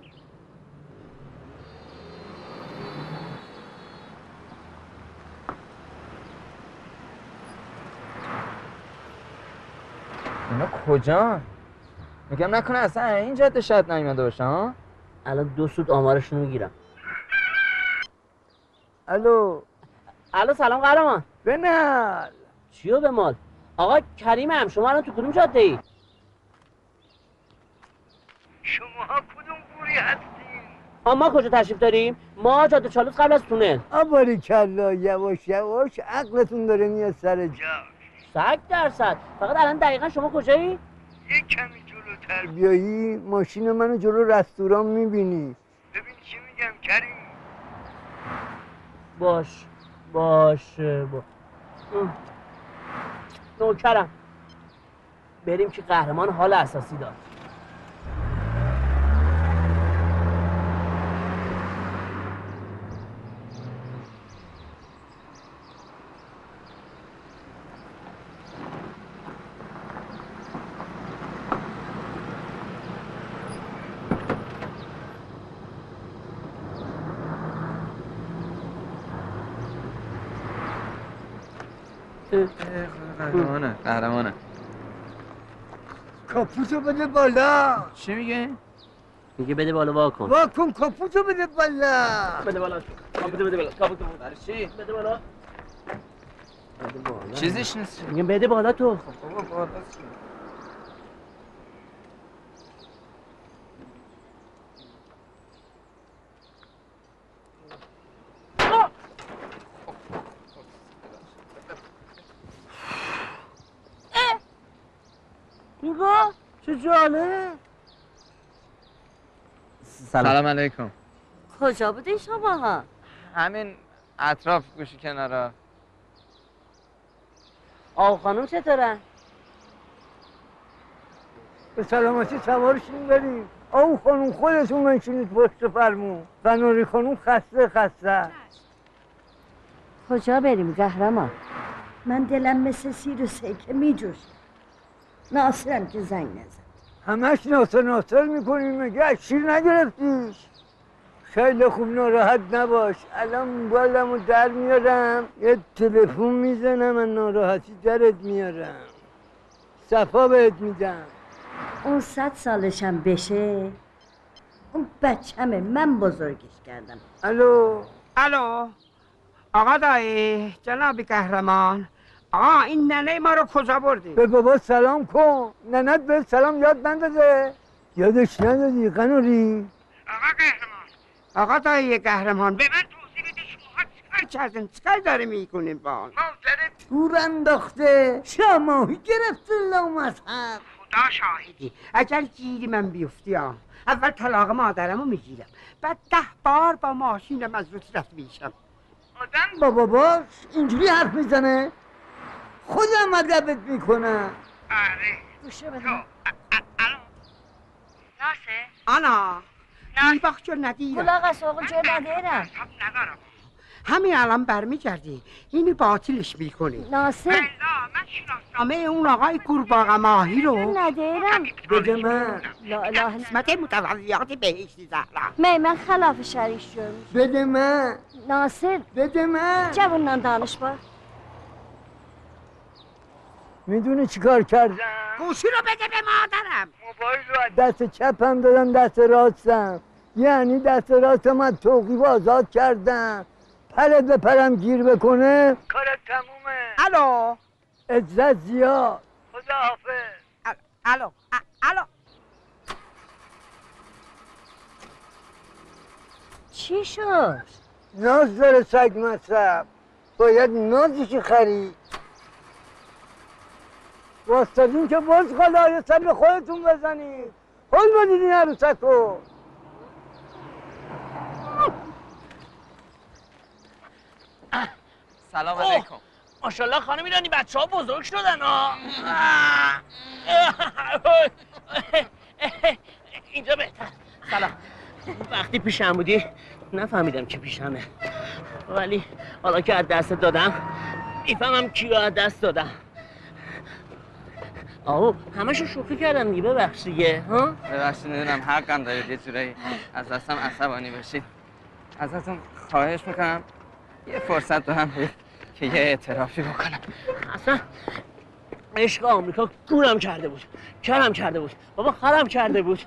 اینا کجا؟ میگم نکنه اصلا این جاده شاید نیومده باشه ها؟ الان دو سود آمارشون رو میگیرم. الو الو سلام قهرمان. بنال. چیو به مال؟ آقا کریمم شما الان تو کدوم جاده ای؟ شما کدوم گوری هستین؟ آ ما کجا تشریف داریم؟ ما جاده چالوس قبل از تونل. آباری کلا یواش یواش عقلتون داره میاد سر جا. صد درصد. فقط الان دقیقا شما کجایی؟ یک کمی جلوتر بیایی ماشین منو جلو رستوران میبینی. ببین چی میگم کریم. باش باشه با نوکرم بریم که قهرمان حال اساسی داد. قهرمانه قهرمانه. کاپوتو بده بالا. چی میگه؟ میگه بده بالا واکن. واکن کاپوتو بده بالا. بده بالا. کاپوتو بده بالا. کاپوتو برای چی؟ بده بالا. چیزیش نیست. میگه بده بالا تو. بابا بالا چی؟ نگاه چه جالب. سلام علیکم. کجا بودین شما ها؟ همین اطراف گوشی کنارا. آقا خانم چطورن؟ به سلامتی سوارشون بریم. آو خانم خودتون منشینید پشت فرمون. فناری خانم خسته خسته. کجا بریم قهرمان؟ من دلم مثل سیر و سیکه می جوشه. ناصرم که زنگ نزد. همش ناصر ناصر میکنیم مگه از شیر نگرفتیش؟ خیلی خوب ناراحت نباش. الان موبایلمو در میارم یه تلفن میزنم و ناراحتی درت میارم. صفا بهت میدم. اون صد سالشم بشه اون بچمه، من بزرگش کردم. الو الو آقا دایی، جناب قهرمان، آقا این ننه ما رو کجا بردی؟ به بابا سلام کن. ننت به سلام یاد نندازه. یادش ندادی قناری؟ آقا قهرمان، آقا دایی قهرمان، به من توضیح بده شما چیکار کردن؟ چیکار داره میکنین با اون؟ گور انداخته شماهی گرفته لامصحب. خدا شاهدی اگر گیری من بیفتی ها، اول طلاق مادرمو میگیرم، بعد ده بار با ماشینم از روت رفت میشم. آدم با باباش اینجوری حرف میزنه؟ خودم ادبت میکنم. آره گوشه بده. الو ناصر؟ آنا این باخچه ندیرم. کلاغ از آقا جای ندارم. ندارم. همین الان برمیگردی اینو باطلش میکنی. ناصر نامه اون آقای قورباغه ماهی رو ندارم. بده من. لا اله الا قسمت متولیات بهشتی زهرا. می من خلاف شریش شدم. بده من. ناصر بده من. جوانان دانش با. میدونی چیکار کردم؟ گوشی رو بده به مادرم. موبایل رو دست چپم دادم دست راستم، یعنی دست راستم از توقیف آزاد کردم. پرت به پرم گیر بکنه کارت تمومه. الو عزت زیاد. خداحافظ. الو الو چی شد؟ ناز داره سگ مصرف، باید نازش خرید. واستادین که باز خدای سر به خودتون بزنید. حال بدید این عروسک رو. سلام علیکم. ماشاءالله خانم ایرانی بچه ها بزرگ شدن ها. اینجا بهتر. سلام. وقتی پیشم بودی نفهمیدم که پیشمه، ولی حالا که از دست دادم میفهمم کیو از دست دادم. آو همشو شوخی کردم دیگه، ببخش دیگه. ها ببخشید، میدونم حقم دارید یه جورایی از دستم عصبانی بشید. ازتون خواهش میکنم یه فرصت به هم بدید که یه اعترافی بکنم. اصلا عشق آمریکا گورم کرده بود، کرم کرده بود، بابا خرم کرده بود.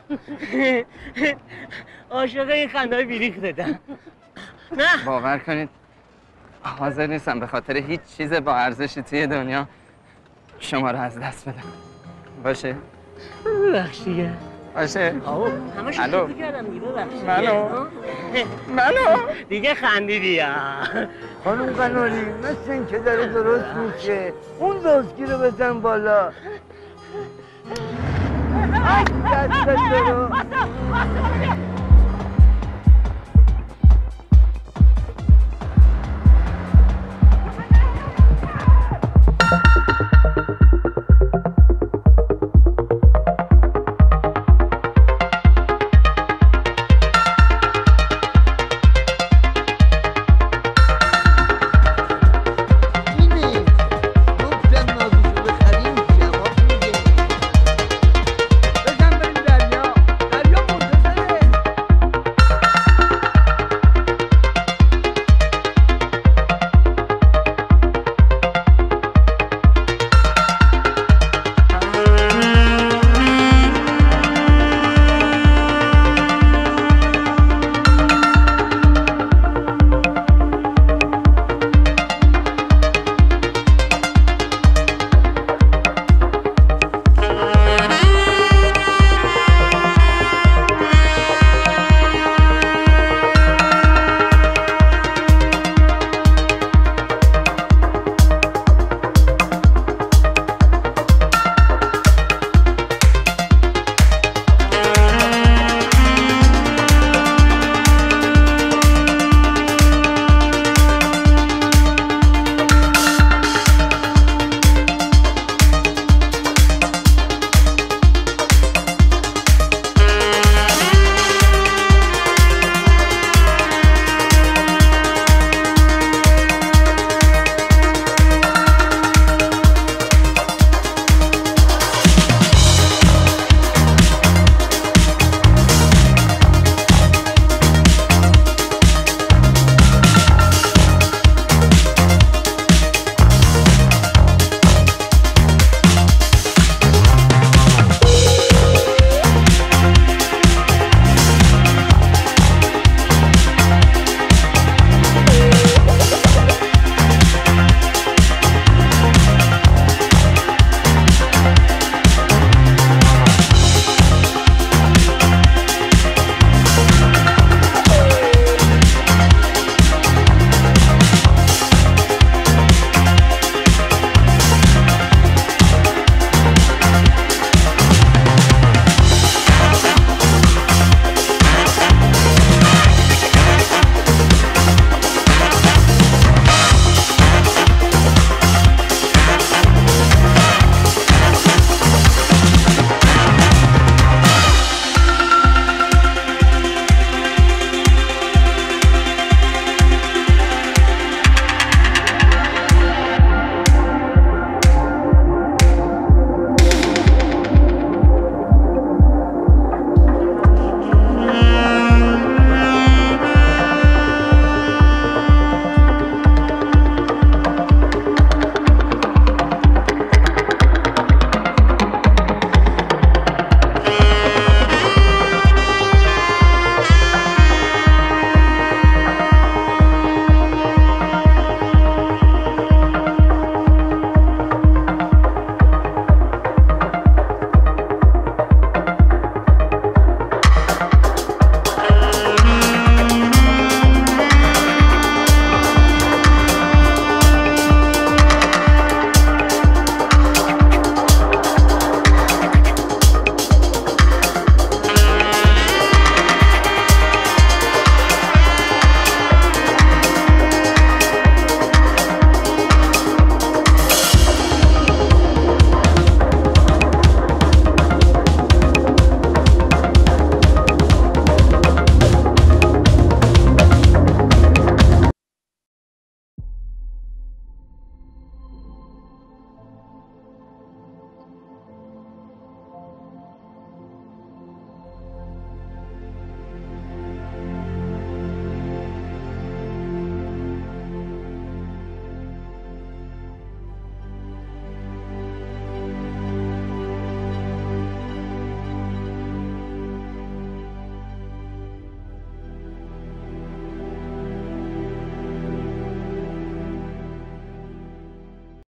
عاشق این خندهای بیریخ دادم. نه باور کنید حاضر نیستم به خاطر هیچ چیز با ارزشی توی دنیا شما رو از دست بدم. باشه؟ ببخش دیگه. باشه؟ آو همه شوخی کردم دیگه، ببخش دیگه. منو منو دیگه خندیدی یا خانم قناری مثل این که داره درست میشه. اون دزدگی رو بزن بالا. دست برو.